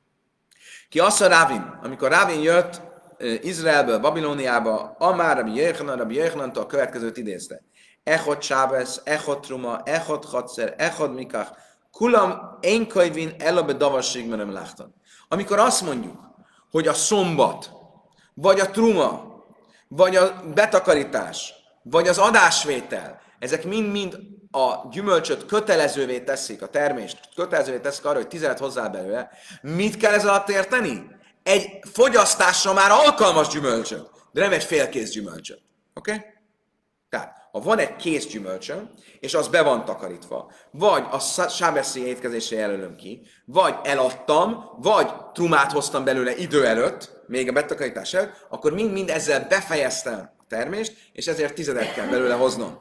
Ki az a Rávin? Amikor Rávin jött Izraelből, Babilóniába, Amár Rabbi Yochanan, Rabbi Yochanantól a következőt idézte. Echod Sábesz, Echod Truma, Echod Chatszer, Echod Mikach, Kulam Ein Kajvin Elabe Davasség Merem Láchtan. Amikor azt mondjuk, hogy a szombat, vagy a truma, vagy a betakarítás, vagy az adásvétel, ezek mind-mind a gyümölcsöt kötelezővé teszik, a termést kötelezővé teszik arra, hogy tizedet hozzá belőle. Mit kell ez alatt érteni? Egy fogyasztásra már alkalmas gyümölcsöt, de nem egy félkész gyümölcsöt. Oké? Okay? Tehát, ha van egy kész gyümölcsöm, és az be van takarítva, vagy a sábeszi étkezésre jelölöm ki, vagy eladtam, vagy trumát hoztam belőle idő előtt, még a betakarítás előtt, akkor mind-mind ezzel befejeztem a termést, és ezért tizedet kell belőle hoznom.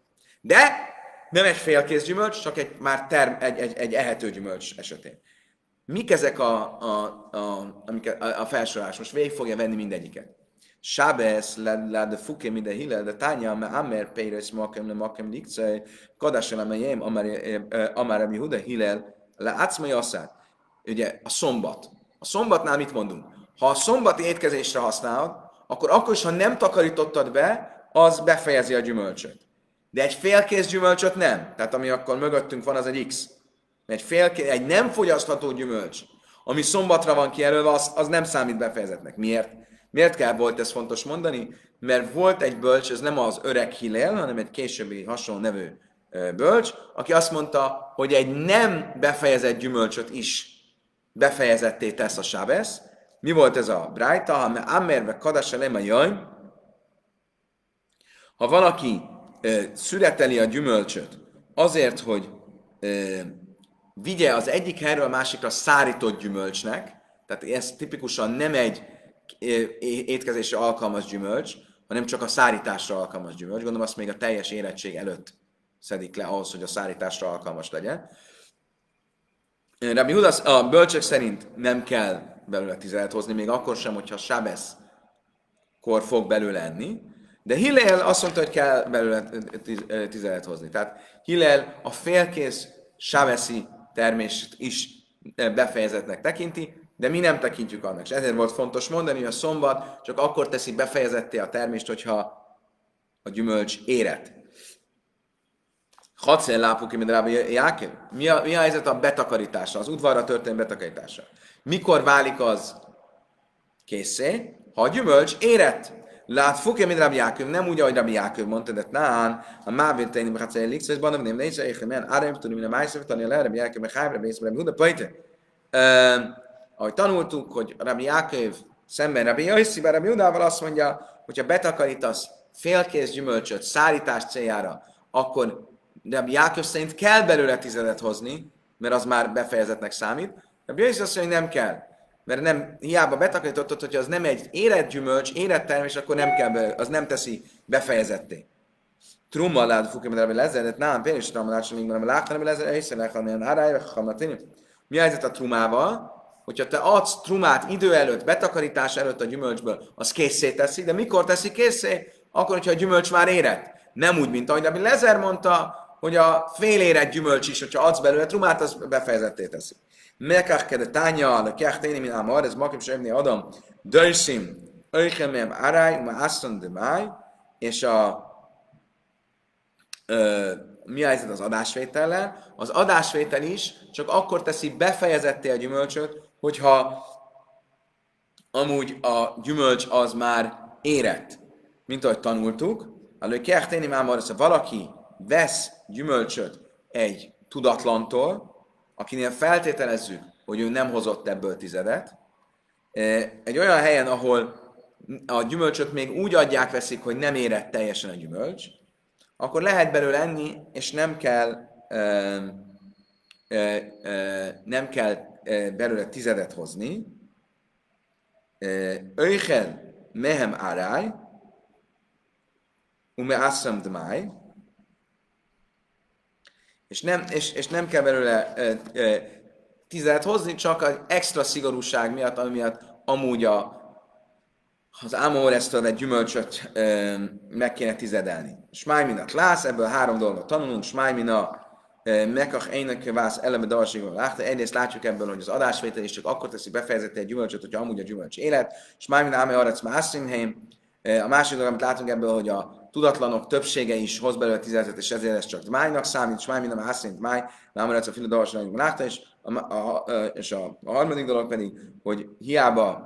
De nem egy félkész gyümölcs, csak egy már term, egy, egy, egy ehető gyümölcs esetén. Mik ezek a, a, a, a, a felsorolás? Most végig fogja venni mindegyiket. Sábesz, le de fuké minden hillel, de tánya, me amer peires makem le makem likcaj, kadásel amelyeim, amár Rabbi Huda hillel, le átszmai asszát. Ugye a szombat. A szombatnál mit mondunk? Ha a szombati étkezésre használod, akkor akkor is, ha nem takarítottad be, az befejezi a gyümölcsöt. De egy félkész gyümölcsöt nem. Tehát ami akkor mögöttünk van, az egy X. Egy, félkész, egy nem fogyasztható gyümölcs, ami szombatra van kijelölve, az, az nem számít befejezetnek. Miért? Miért kell volt ez fontos mondani? Mert volt egy bölcs, ez nem az öreg Hillel, hanem egy későbbi hasonló nevű bölcs, aki azt mondta, hogy egy nem befejezett gyümölcsöt is befejezetté tesz a sábesz. Mi volt ez a brájta? Ha ammerve kadas elem a jaj, ha valaki e, születeli a gyümölcsöt azért, hogy e, vigye az egyik helyről a másikra szárított gyümölcsnek, tehát ez tipikusan nem egy étkezésre alkalmas gyümölcs, hanem csak a szárításra alkalmas gyümölcs. Gondolom azt még a teljes érettség előtt szedik le ahhoz, hogy a szárításra alkalmas legyen. Rabbi Huda a bölcsök szerint nem kell belőle tizedet hozni, még akkor sem, hogyha sábeszkor fog belőle enni, de Hillel azt mondta, hogy kell belőle tizedet hozni. Tehát Hillel a félkész sábeszi termést is befejezetnek tekinti, de mi nem tekintjük annak. És ezért volt fontos mondani, hogy a szombat csak akkor teszi befejezetté a termést, hogyha a gyümölcs érett. Hadszer lápuk, mint Rabbi Jákev. Mi a, mi a helyzet a betakarítása, az udvarra történő betakarítása? Mikor válik az készé? Ha a gyümölcs érett. Lát fukja, mint Rabbi Jákev. Nem úgy, ahogy Rabbi Jákev mondta, de nán, a mávéteini bachatzer liksz, banom nem nézz, éjjel, men, árem, tudom, mint a májszöv, tanulja le, Rabbi Jákev, meg hájra, bészbe, Rabbi Huda, pajte. Ahogy tanultuk, hogy Rabbi Jákev szemben Rabbi Yossi, Rabbi Hudával azt mondja, hogyha betakarítasz félkész gyümölcsöt szárítás céljára, akkor Rabbi Jákev szerint kell belőle tizedet hozni, mert az már befejezetnek számít. Rabbi Yossi azt mondja, hogy nem kell, mert nem, hiába betakarítottad, hogyha az nem egy érett gyümölcs, érett termés, akkor nem kell belőle, az nem teszi befejezetté. Trumma lád fukim, Rabbi Lezer, de nálam pénz, Trumma lád, még nem láttam, Rabbi Lezer, hiszen lehallani, hárájra, hamatini. Mi a helyzet a trumával? Hogyha te adsz trumát idő előtt, betakarítás előtt a gyümölcsből, az készé teszi, de mikor teszi készé? Akkor, hogyha a gyümölcs már érett. Nem úgy, mint ahogy Rabbi Lezer mondta, hogy a fél érett gyümölcs is, hogyha adsz belőle trumát, az befejezetté teszi. Mekachkede tánya, de kechténi, mint ám ar, ez makim sejvni adom, dörszim, öjkemem aráj, ma aszton de máj, és a ö, mi a helyzet az adásvétellel? Az adásvétel is csak akkor teszi befejezetté a gyümölcsöt, hogyha amúgy a gyümölcs az már érett, mint ahogy tanultuk. Előbb kérténi már, ha valaki vesz gyümölcsöt egy tudatlantól, akinél feltételezzük, hogy ő nem hozott ebből tizedet, egy olyan helyen, ahol a gyümölcsöt még úgy adják, veszik, hogy nem érett teljesen a gyümölcs, akkor lehet belőle enni, és nem kell, ö, ö, ö, nem kell ö, belőle tizedet hozni. Öjchen mehem áráj, ume asszam dmáj, és nem, és, és nem kell belőle ö, ö, tizedet hozni, csak az extra szigorúság miatt, ami miatt amúgy a az ámoresztől vett gyümölcsöt ö, meg kéne tizedelni. Smájminat lász, ebből három dolgot tanulunk. Smájmina mekach ének vász eleme dalségben látta. Egyrészt látjuk ebből, hogy az adásvétel is csak akkor teszi befejezeti egy gyümölcsöt, hogyha amúgy a gyümölcs élet. Smájmina áme arec mászimheim. A másik dolog, amit látunk ebből, hogy a tudatlanok többsége is hoz belőle tizedet, és ezért ez csak májnak számít. Smájmina mászint máj, námorec a fila dalségben látta. És a, a, a, és a, a harmadik dolog pedig, hogy hiába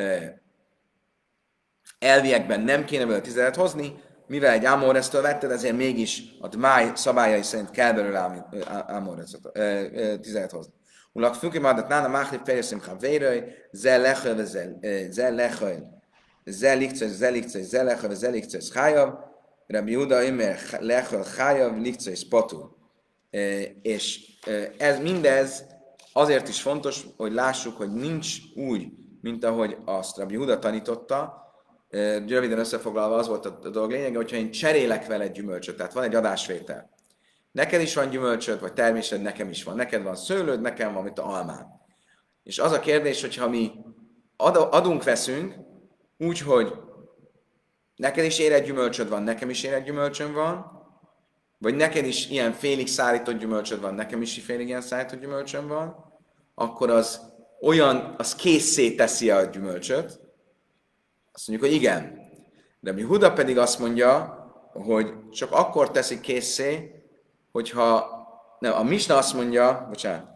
elviekben nem kéne belőle tizedet hozni, mivel egy ámoresztől vetted, ezért mégis a dmáj szabályai szerint kell belőle tizedet hozni. Ulak függő madat nána máhlip fejleszem havérőj, ze lechöl, ze lechöl, ze likcöj, ze likcöj, ze lechöl, ze likcöj, chájav, Rabbi Júda immer lechöl, chájav, likcöj, spatul. És ez mindez azért is fontos, hogy lássuk, hogy nincs úgy, mint ahogy azt Rabbi Júda tanította. Röviden összefoglalva az volt a dolog lényege, hogyha én cserélek vele egy gyümölcsöt, tehát van egy adásvétel. Neked is van gyümölcsöd, vagy termésed, nekem is van. Neked van szőlőd, nekem van, mint a almán. És az a kérdés, hogyha mi adunk-veszünk, úgyhogy neked is ér egy gyümölcsöd van, nekem is ér egy gyümölcsöm van, vagy neked is ilyen félig szárított gyümölcsöd van, nekem is félig ilyen szárított gyümölcsöm van, akkor az olyan, az készszé teszi a gyümölcsöt. Azt mondjuk, hogy igen. De mi Huda pedig azt mondja, hogy csak akkor teszik készszé, hogyha... Nem, a Misna azt mondja, bocsánat,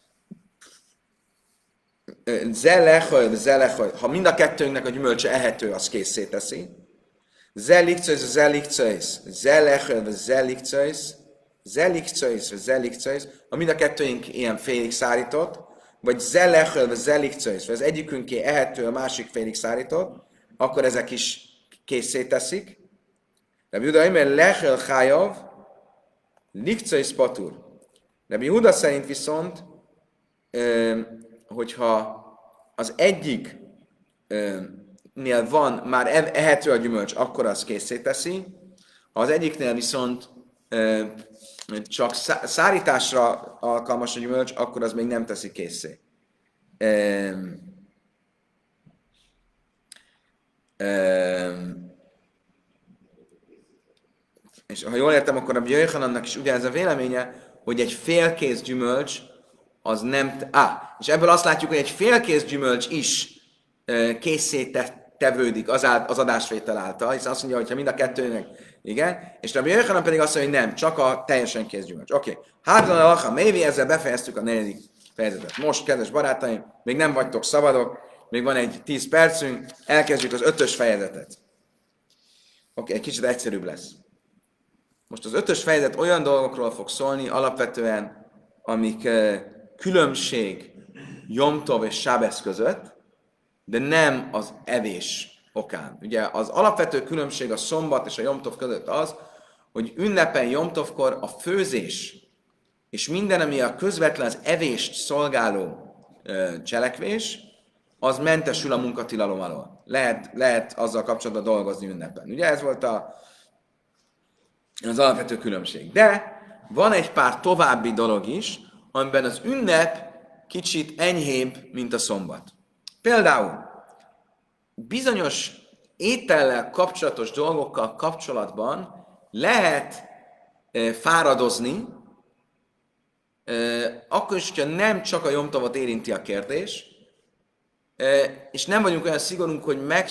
zelechöl, zelechöl, ha mind a kettőnknek a gyümölcse ehető, az készszé teszi. Zelikcöjsz, zelikcöjsz, zelechöl, zelikcöjsz, zelikcöjsz, zelikcöjsz, ha mind a kettőink ilyen félig szárított, vagy zelechöl, zelikcöjsz, vagy az egyikünké ehető, a másik félig szárított, akkor ezek is készé teszik. Rabbi Júda imer lechel chájav, likcöjsz patur. Rabbi Júda szerint viszont, hogyha az egyiknél van már ehető a gyümölcs, akkor az készé teszi. Ha az egyiknél viszont csak szárításra alkalmas a gyümölcs, akkor az még nem teszi készé. Um, és ha jól értem, akkor a Jöjjhanannak is ugyanez a véleménye, hogy egy félkész gyümölcs az nem... Á, ah, és ebből azt látjuk, hogy egy félkész gyümölcs is uh, készé tevődik az, á, az adásvétel által, hiszen azt mondja, hogy ha mind a kettőnek, igen, és a Jöjjhanan pedig azt mondja, hogy nem, csak a teljesen kész gyümölcs. Oké, okay. Hátlan alaha mévi, ezzel befejeztük a negyedik fejezetet. Most, kedves barátaim, még nem vagytok szabadok, még van egy tíz percünk, elkezdjük az ötös fejezetet. Oké, okay, egy kicsit egyszerűbb lesz. Most az ötös fejezet olyan dolgokról fog szólni, alapvetően, amik uh, különbség Jom Tov és Sábesz között, de nem az evés okán. Ugye az alapvető különbség a szombat és a Jom Tov között az, hogy ünnepen Jom Tovkor a főzés és minden, ami a közvetlen az evést szolgáló uh, cselekvés, az mentesül a munkatilalom alól. Lehet, lehet azzal kapcsolatban dolgozni ünnepen. Ugye ez volt a, az alapvető különbség. De van egy pár további dolog is, amiben az ünnep kicsit enyhébb, mint a szombat. Például bizonyos étellel kapcsolatos dolgokkal kapcsolatban lehet e, fáradozni, e, akkor is, hogyha nem csak a Jom Tovot érinti a kérdés, és nem vagyunk olyan szigorúnk, hogy meg,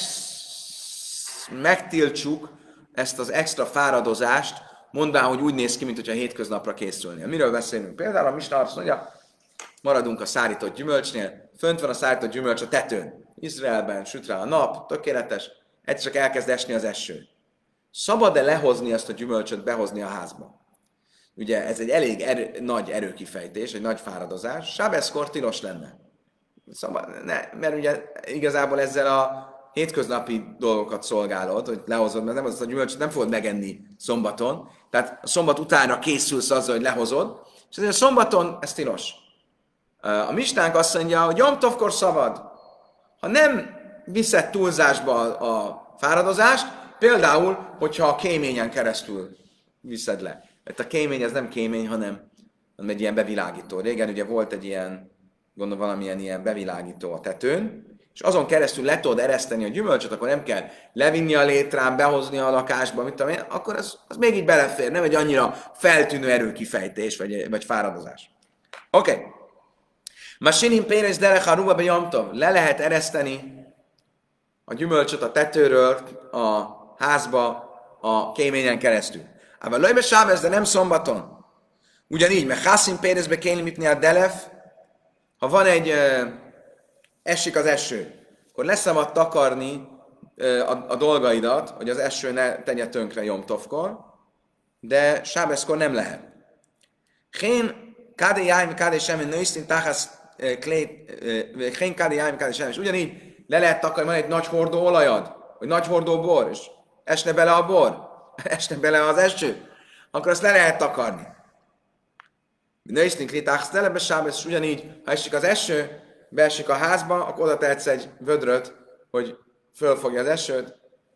megtiltsuk ezt az extra fáradozást, mondván, hogy úgy néz ki, mintha hétköznapra készülnél. Miről beszélünk? Például a Misna azt mondja, maradunk a szárított gyümölcsnél, fönt van a szárított gyümölcs a tetőn. Izraelben süt rá a nap, tökéletes, egyszer csak elkezd esni az eső. Szabad-e lehozni ezt a gyümölcsöt, behozni a házba? Ugye ez egy elég erő, nagy erőkifejtés, egy nagy fáradozás. Sábeszkor tilos lenne. Szabad, ne, mert ugye igazából ezzel a hétköznapi dolgokat szolgálod, hogy lehozod, mert nem az a gyümölcsöt nem fogod megenni szombaton. Tehát a szombat utánra készülsz azzal, hogy lehozod, és ezért a szombaton ez tilos. A misnánk azt mondja, hogy Jom Tovkor szabad. Ha nem viszed túlzásba a fáradozást, például, hogyha a kéményen keresztül viszed le. Mert a kémény ez nem kémény, hanem, hanem egy ilyen bevilágító. Régen ugye volt egy ilyen, gondolom valamilyen ilyen bevilágító a tetőn, és azon keresztül le tudod ereszteni a gyümölcsöt, akkor nem kell levinni a létrán, behozni a lakásba, mit tudom én, akkor az, az még így belefér, nem egy annyira feltűnő erőkifejtés, vagy, vagy fáradozás. Oké. Okay. Masinin Pérez Derech Haruba be Yomtov. Le lehet ereszteni a gyümölcsöt a tetőről a házba a kéményen keresztül. Ával lőbe sábez, de nem szombaton. Ugyanígy, mert Hassin Pérezbe kéne mitni a delef, ha van egy, ö, esik az eső, akkor lesz szabad takarni ö, a, a dolgaidat, hogy az eső ne tegye tönkre Jomtovkor, de sábezkor nem lehet. Hén kádé jájm, kádé semmi nőszín, táhász klét, hén kádé jájm, kádé semmi. És ugyanígy le lehet takarni, van egy nagy hordó olajad, vagy nagy hordó bor, és esne bele a bor, esne bele az eső, akkor azt le lehet takarni. Nőszín, klét, táhász telebe sábez, és ugyanígy, ha esik az eső, beesik a házba, akkor oda tehetsz egy vödröt, hogy fölfogja az esőt.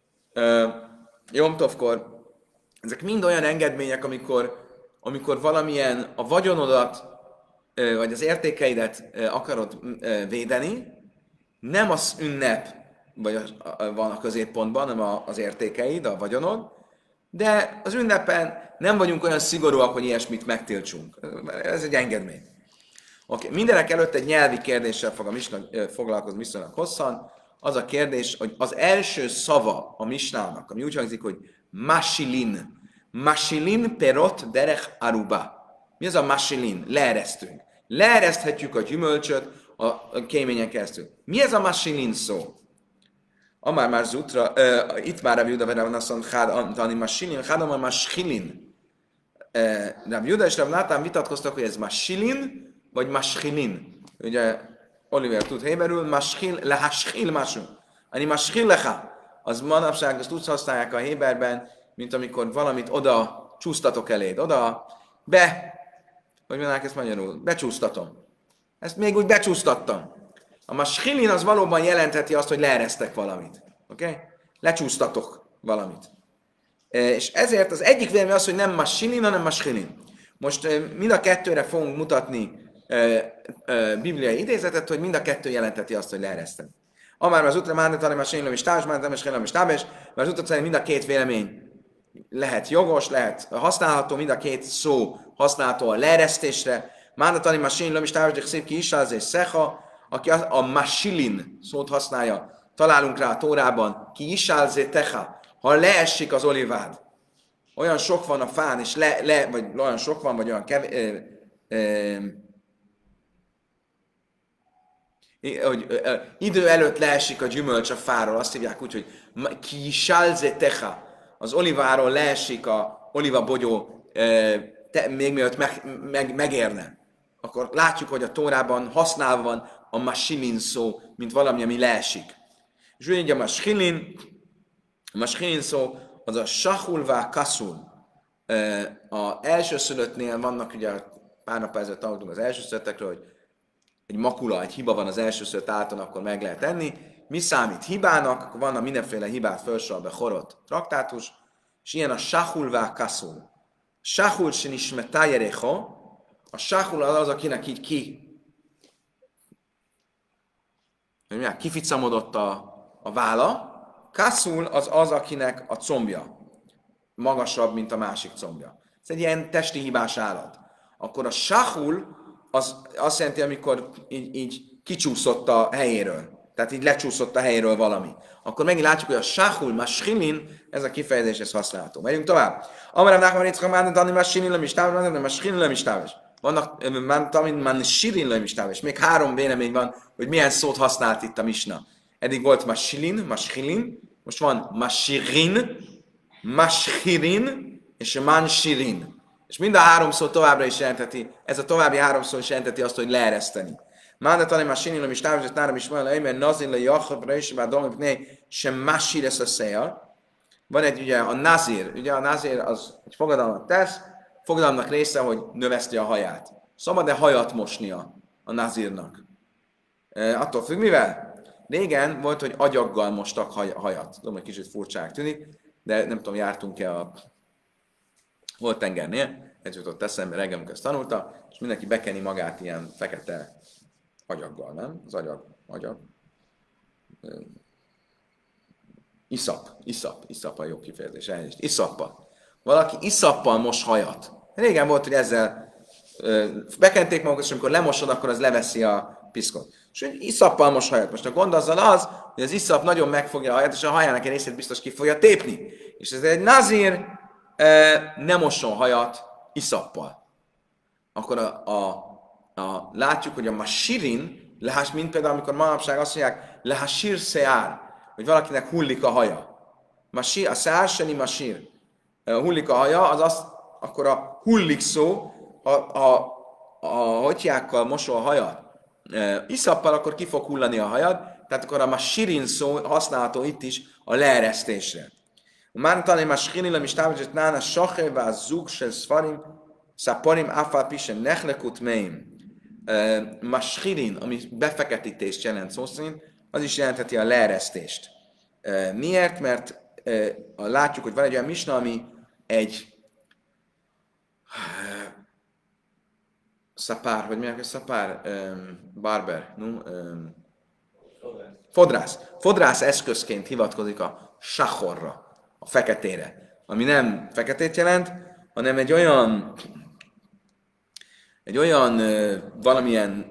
Jomtovkor. Ezek mind olyan engedmények, amikor, amikor valamilyen a vagyonodat, vagy az értékeidet akarod védeni, nem az ünnep vagy az, van a középpontban, hanem az értékeid, a vagyonod, de az ünnepen nem vagyunk olyan szigorúak, hogy ilyesmit megtiltsunk. Ez egy engedmény. Oké, okay. Mindenek előtt egy nyelvi kérdéssel fog a misna foglalkozni viszonylag hosszan. Az a kérdés, hogy az első szava a misnának, ami úgy hangzik, hogy masilin. Masilin perot derech aruba. Mi az a masilin? Leeresztünk. Leereszthetjük a gyümölcsöt a kéményen keresztül. Mi ez a masilin szó? Amár már zutra, uh, itt már a Juda van azt mondja, hád antani masilin, hád amar masilin. Rav Juda és Rav Nátán vitatkoztak, hogy ez masilin, vagy maschilin. Ugye Oliver tud héberül, maschil, lehaschil masu. Ani maschil leha. Az manapság, azt úgy használják a héberben, mint amikor valamit oda csúsztatok eléd. Oda, be, hogy mondanák ezt magyarul, becsúsztatom. Ezt még úgy becsúsztattam. A maschilin az valóban jelentheti azt, hogy leeresztek valamit. Oké? Okay? Lecsúsztatok valamit. És ezért az egyik vélemény az, hogy nem maschilin, hanem maschilin. Most mind a kettőre fogunk mutatni Ö, ö, bibliai idézetet, hogy mind a kettő jelenteti azt, hogy leeresztem. Amár az utra már tanim a sénylöm és társ, már nem is és tábes, mert az utra szerint mind a két vélemény lehet jogos, lehet használható, mind a két szó használható a leeresztésre. Már tanim a sénylöm és társ, de szép ki is az és szecha, aki a, a masilin szót használja, találunk rá a Tórában, ki is az techa, ha leesik az olivád. Olyan sok van a fán, és le, le vagy olyan sok van, vagy olyan kevés, hogy ö, idő előtt leesik a gyümölcs a fáról, azt hívják úgy, hogy ki salze techa, az oliváról leesik a olivabogyó ö, te, még mielőtt meg, meg, megérne. Akkor látjuk, hogy a Tórában használva van a masilin szó, mint valami, ami leesik. És úgy a masilin, a masilin szó az a sahulvá kaszul. Az elsőszülöttnél vannak, ugye pár nap ezelőtt tanultunk az elsőszülöttekről, hogy egy makula, egy hiba van az elsőszülött áton, akkor meg lehet enni. Mi számít hibának? Akkor vannak mindenféle hibát felsorol be Horot traktátus, és ilyen a sahulvá kaszul. Sahul sin isme tájerecho, a sahul az, akinek így ki, hogy kificamodott a, a válla, kaszul az az, akinek a combja magasabb, mint a másik combja. Ez egy ilyen testi hibás állat. Akkor a sahul az azt jelenti, amikor így, így kicsúszott a helyéről. Tehát így lecsúszott a helyéről valami. Akkor megint látjuk, hogy a sahul, maschilin, ez a kifejezés, ez használható. Megyünk tovább. Amaram nachmar itzchak mánat ani maschilin lem is táves, de maschilin lem is táves. Vannak, man sirin lem is táves. Még három vélemény van, hogy milyen szót használt itt a misna. Eddig volt masilin, masilin, most van masirin, mashirin és mansirin. És mind a három szó továbbra is jelentheti, ez a további három szó is jelenteti azt, hogy leereszteni. Mándatani masirin, ami stávozott nálam is van, mert nazin le jachapra is, bár dolgok sem masir ezt a szél. Van egy ugye a nazir, ugye a nazir az egy fogadalmat tesz, fogadalomnak része, hogy növeszti a haját. Szabad-e hajat mosnia a nazírnak? E, attól függ, mivel? Régen volt, hogy agyaggal mostak haj, hajat. Tudom, hogy kicsit furcsának tűnik, de nem tudom, jártunk-e a Holtengernél, ez jutott eszembe, reggel, amikor ezt tanulta, és mindenki bekeni magát ilyen fekete agyaggal, nem? Az agyag, agyag. Iszap, iszap, iszap a jó kifejezés, elnézést. Iszappal. Valaki iszappal mos hajat. Régen volt, hogy ezzel ö, bekenték magukat, és amikor lemosod, akkor az leveszi a piszkot. És iszappal mos hajat. Most a gond azzal az, hogy az iszap nagyon megfogja a hajat, és a hajának egy részét biztos ki fogja tépni. És ez egy nazír ö, nem mosson hajat iszappal. Akkor a, a, a, látjuk, hogy a masirin, lehás, mint például, amikor manapság azt mondják, lehásír szeár, hogy valakinek hullik a haja. Masír, a szárseni masír. Hullik a haja, az azt, akkor a hullik szó, a, a, a hotyákkal mosol a hajat, e, iszappal, akkor ki fog hullani a hajad, tehát akkor a masirin szó használható itt is a leeresztésre. Már tanulni masirin, ami stávozott nána, sacheva, zug, se szfarim, szaporim, afal, pisen, nechlekut, meim. Masirin, ami befeketítést jelent szó szerint, az is jelentheti a leeresztést. Miért? Mert látjuk, hogy van egy olyan misna, ami egy szapár, vagy milyen szapár? Barber, no? Fodrász. Fodrász eszközként hivatkozik a sahorra, a feketére, ami nem feketét jelent, hanem egy olyan egy olyan valamilyen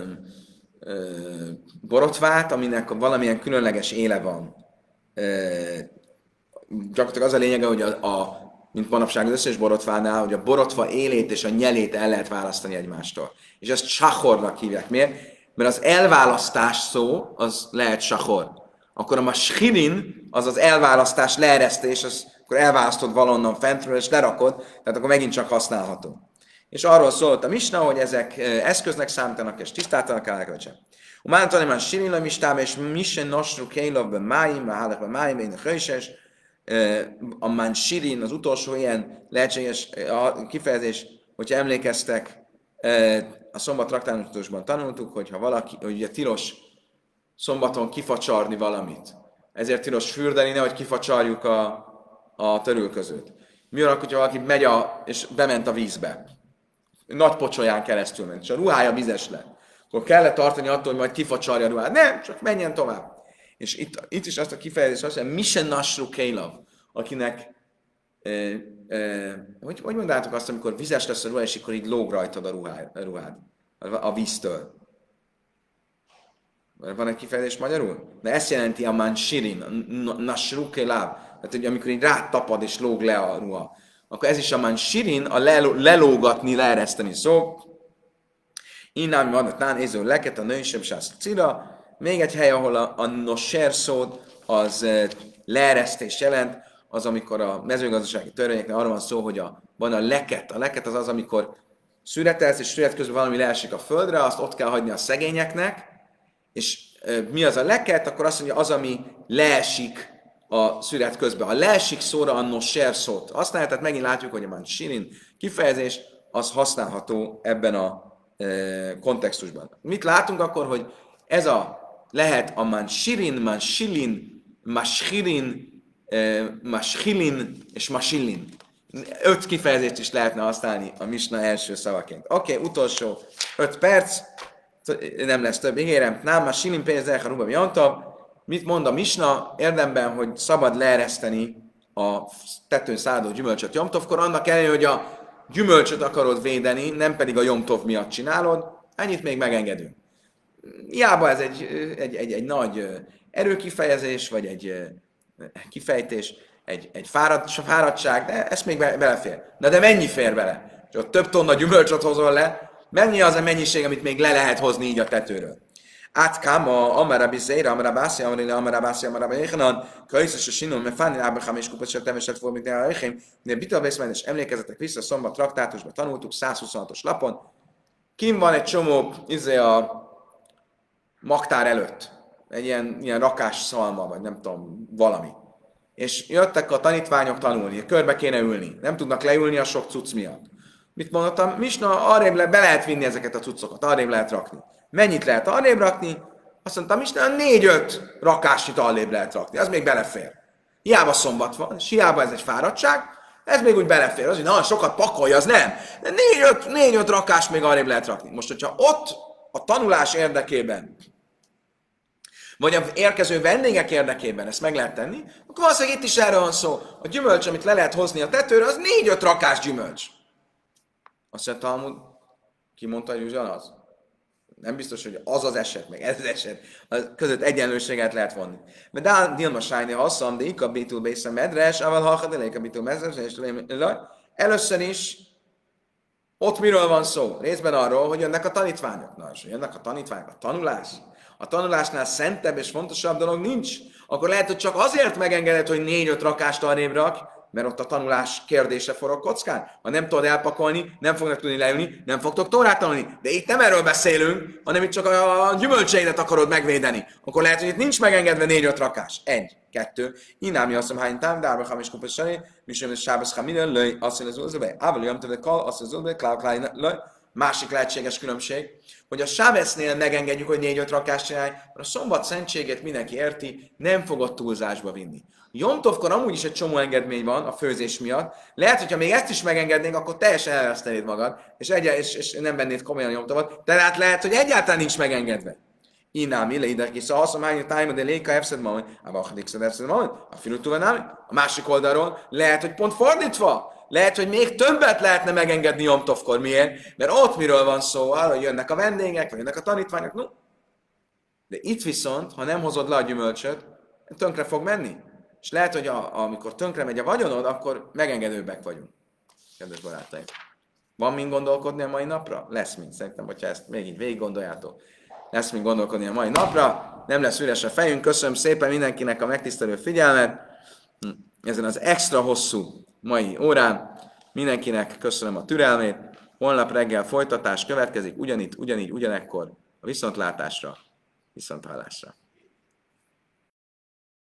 borotvát, aminek valamilyen különleges éle van. Gyakorlatilag az a lényege, hogy a, a mint manapság az összes borotvánál, hogy a borotva élét és a nyelét el lehet választani egymástól. És ezt sahornak hívják. Miért? Mert az elválasztás szó, az lehet sahor. Akkor a mashirin, az az elválasztás, leeresztés, az, akkor elválasztod valonnan fentről, és lerakod, tehát akkor megint csak használható. És arról szólt a misna, hogy ezek eszköznek számítanak, és tisztátanak el, vagy sem. Umán tanulmán sirin mistám, és misen nosru kélabben máim, a hálakban máim, én a hőses, a mansirin, az utolsó ilyen lehetséges kifejezés, hogyha emlékeztek, a szombat traktátusban tanultuk, hogyha valaki, hogy ugye tilos szombaton kifacsarni valamit. Ezért tilos fürdeni, nehogy kifacsarjuk a, a törülközőt. Mi van, hogyha valaki megy a, és bement a vízbe? Nagy pocsolyán keresztül ment, és a ruhája vizes lett. Akkor kellett tartani attól, hogy majd kifacsarja a ruhát. Nem, csak menjen tovább. És itt, itt is azt a kifejezést azt mondja, Mise Nasru Kélav, akinek, e, e, hogy, hogy mondátok azt, amikor vizes lesz a ruha, és akkor így lóg rajtad a, ruhá, a ruhád, a, a víztől. Van egy kifejezés magyarul? De ezt jelenti a Mansirin, a Nasru Kélav. Tehát, hogy amikor így rád tapad, és lóg le a ruha. Akkor ez is a Mansirin, a lelógatni, leereszteni szó. Innen mi adat nán, éző leket, a női sem sász cira. Még egy hely, ahol a, a nosher szót, az e, leeresztés jelent, az amikor a mezőgazdasági törvényeknél arról van szó, hogy a, van a leket. A leket az az, amikor szüretelsz, és szüret közben valami leesik a földre, azt ott kell hagyni a szegényeknek, és e, mi az a leket? Akkor azt mondja, az, ami leesik a szüret közben. A leesik szóra a nosher szót használja, tehát megint látjuk, hogy a mansirin kifejezés, az használható ebben a e, kontextusban. Mit látunk akkor, hogy ez a lehet a mansirin, mansilin, mashirin, eh, mashilin és mashilin. Öt kifejezést is lehetne használni a misna első szavaként. Oké, okay, utolsó öt perc, nem lesz több, ígérem. Nem, mashilin pénzzel, ruba jantav. Mit mond a misna? Érdemben, hogy szabad leereszteni a tetőn szálló gyümölcsöt jomtovkor, annak ellenére, hogy a gyümölcsöt akarod védeni, nem pedig a jomtov miatt csinálod, ennyit még megengedünk. Hiába ez egy, egy, egy, egy nagy erőkifejezés, vagy egy kifejtés, egy, egy fárad, fáradtság, de ezt még be, belefér. Na de mennyi fér bele? És ott több tonna gyümölcsöt hozol le, mennyi az a mennyiség, amit még le lehet hozni így a tetőről? Átkama, amara bizéra, amara bászi, amara amara bászi, amara béhanan, kölyszös a sinon, mert fáni ábrahám és kupacsot teveset fog, mint a réhém, de bitabészben és emlékezetek vissza, szombat traktátusban tanultuk, száz huszonhatos lapon. Kim van egy csomó, izé a magtár előtt, egy ilyen, ilyen rakás szalma, vagy nem tudom, valami. És jöttek a tanítványok tanulni, körbe kéne ülni, nem tudnak leülni a sok cucc miatt. Mit mondottam? Misna, arrébb le, be lehet vinni ezeket a cuccokat, arrébb lehet rakni. Mennyit lehet arrébb rakni? Azt mondtam, Misna, négy-öt rakásnyit arrébb lehet rakni, az még belefér. Hiába szombat van, és hiába ez egy fáradtság, ez még úgy belefér. Az, hogy na, sokat pakolja, az nem. De négy-öt, négy-öt rakást még arrébb lehet rakni. Most, hogyha ott a tanulás érdekében, vagy a érkező vendégek érdekében ezt meg lehet tenni, akkor valószínűleg itt is erről van szó. A gyümölcs, amit le lehet hozni a tetőre, az négy-öt rakás gyümölcs. Azt mondta, Talmud, ki mondta, hogy ugyanaz? Nem biztos, hogy az az eset, meg ez az eset, az között egyenlőséget lehet vonni. Mert Dilma Sájni hasszam, de ikka bitul bésze medres, ával halkad elég a bitul medres, és először is ott miről van szó? Részben arról, hogy jönnek a tanítványok. Na, és jönnek a tanítványok, a tanulás. A tanulásnál szentebb és fontosabb dolog nincs. Akkor lehet, hogy csak azért megengedett, hogy négy-öt rakást arrébb rak, mert ott a tanulás kérdése forog kockán. Ha nem tudod elpakolni, nem fognak tudni leülni, nem fogtok Tórát tanulni. De itt nem erről beszélünk, hanem itt csak a gyümölcseidet akarod megvédeni. Akkor lehet, hogy itt nincs megengedve négy-öt rakás. Egy, kettő. Inámi azt mondom, hány tám, dárba hamis kupassani, misem és sábasz haminen, löj, azt mondja az ulzbe, ával jöm tőle kal, azt mondja az ulzbe, klál, löj. Másik lehetséges különbség, hogy a Sábesznél megengedjük, hogy négy-öt rakást csinálj, mert a szombat szentségét mindenki érti, nem fogod túlzásba vinni. Jomtovkor amúgy is egy csomó engedmény van a főzés miatt. Lehet, hogyha még ezt is megengednénk, akkor teljesen elvesztenéd magad, és, egy, és, és nem vennéd komolyan a Jomtovot. Tehát lehet, hogy egyáltalán nincs megengedve. Innám, ille, ide, kis a haszom, hány tájma, de léka, epszed ma, a vahadik epszed ma, a filutúvanál. A másik oldalról lehet, hogy pont fordítva. Lehet, hogy még többet lehetne megengedni Jomtovkor. Miért? Mert ott miről van szó, arra jönnek a vendégek, vagy jönnek a tanítványok. No. De itt viszont, ha nem hozod le a gyümölcsöt, tönkre fog menni. És lehet, hogy a, amikor tönkre megy a vagyonod, akkor megengedőbbek vagyunk. Kedves barátaim. Van mind gondolkodni a mai napra? Lesz mind. Szerintem, hogyha ezt még így végig gondoljátok. Lesz mind gondolkodni a mai napra. Nem lesz üres a fejünk. Köszönöm szépen mindenkinek a megtisztelő figyelmet. Ezen az extra hosszú mai órán. Mindenkinek köszönöm a türelmét. Holnap reggel folytatás következik. Ugyanitt, ugyanígy, ugyanekkor a viszontlátásra, viszonthallásra.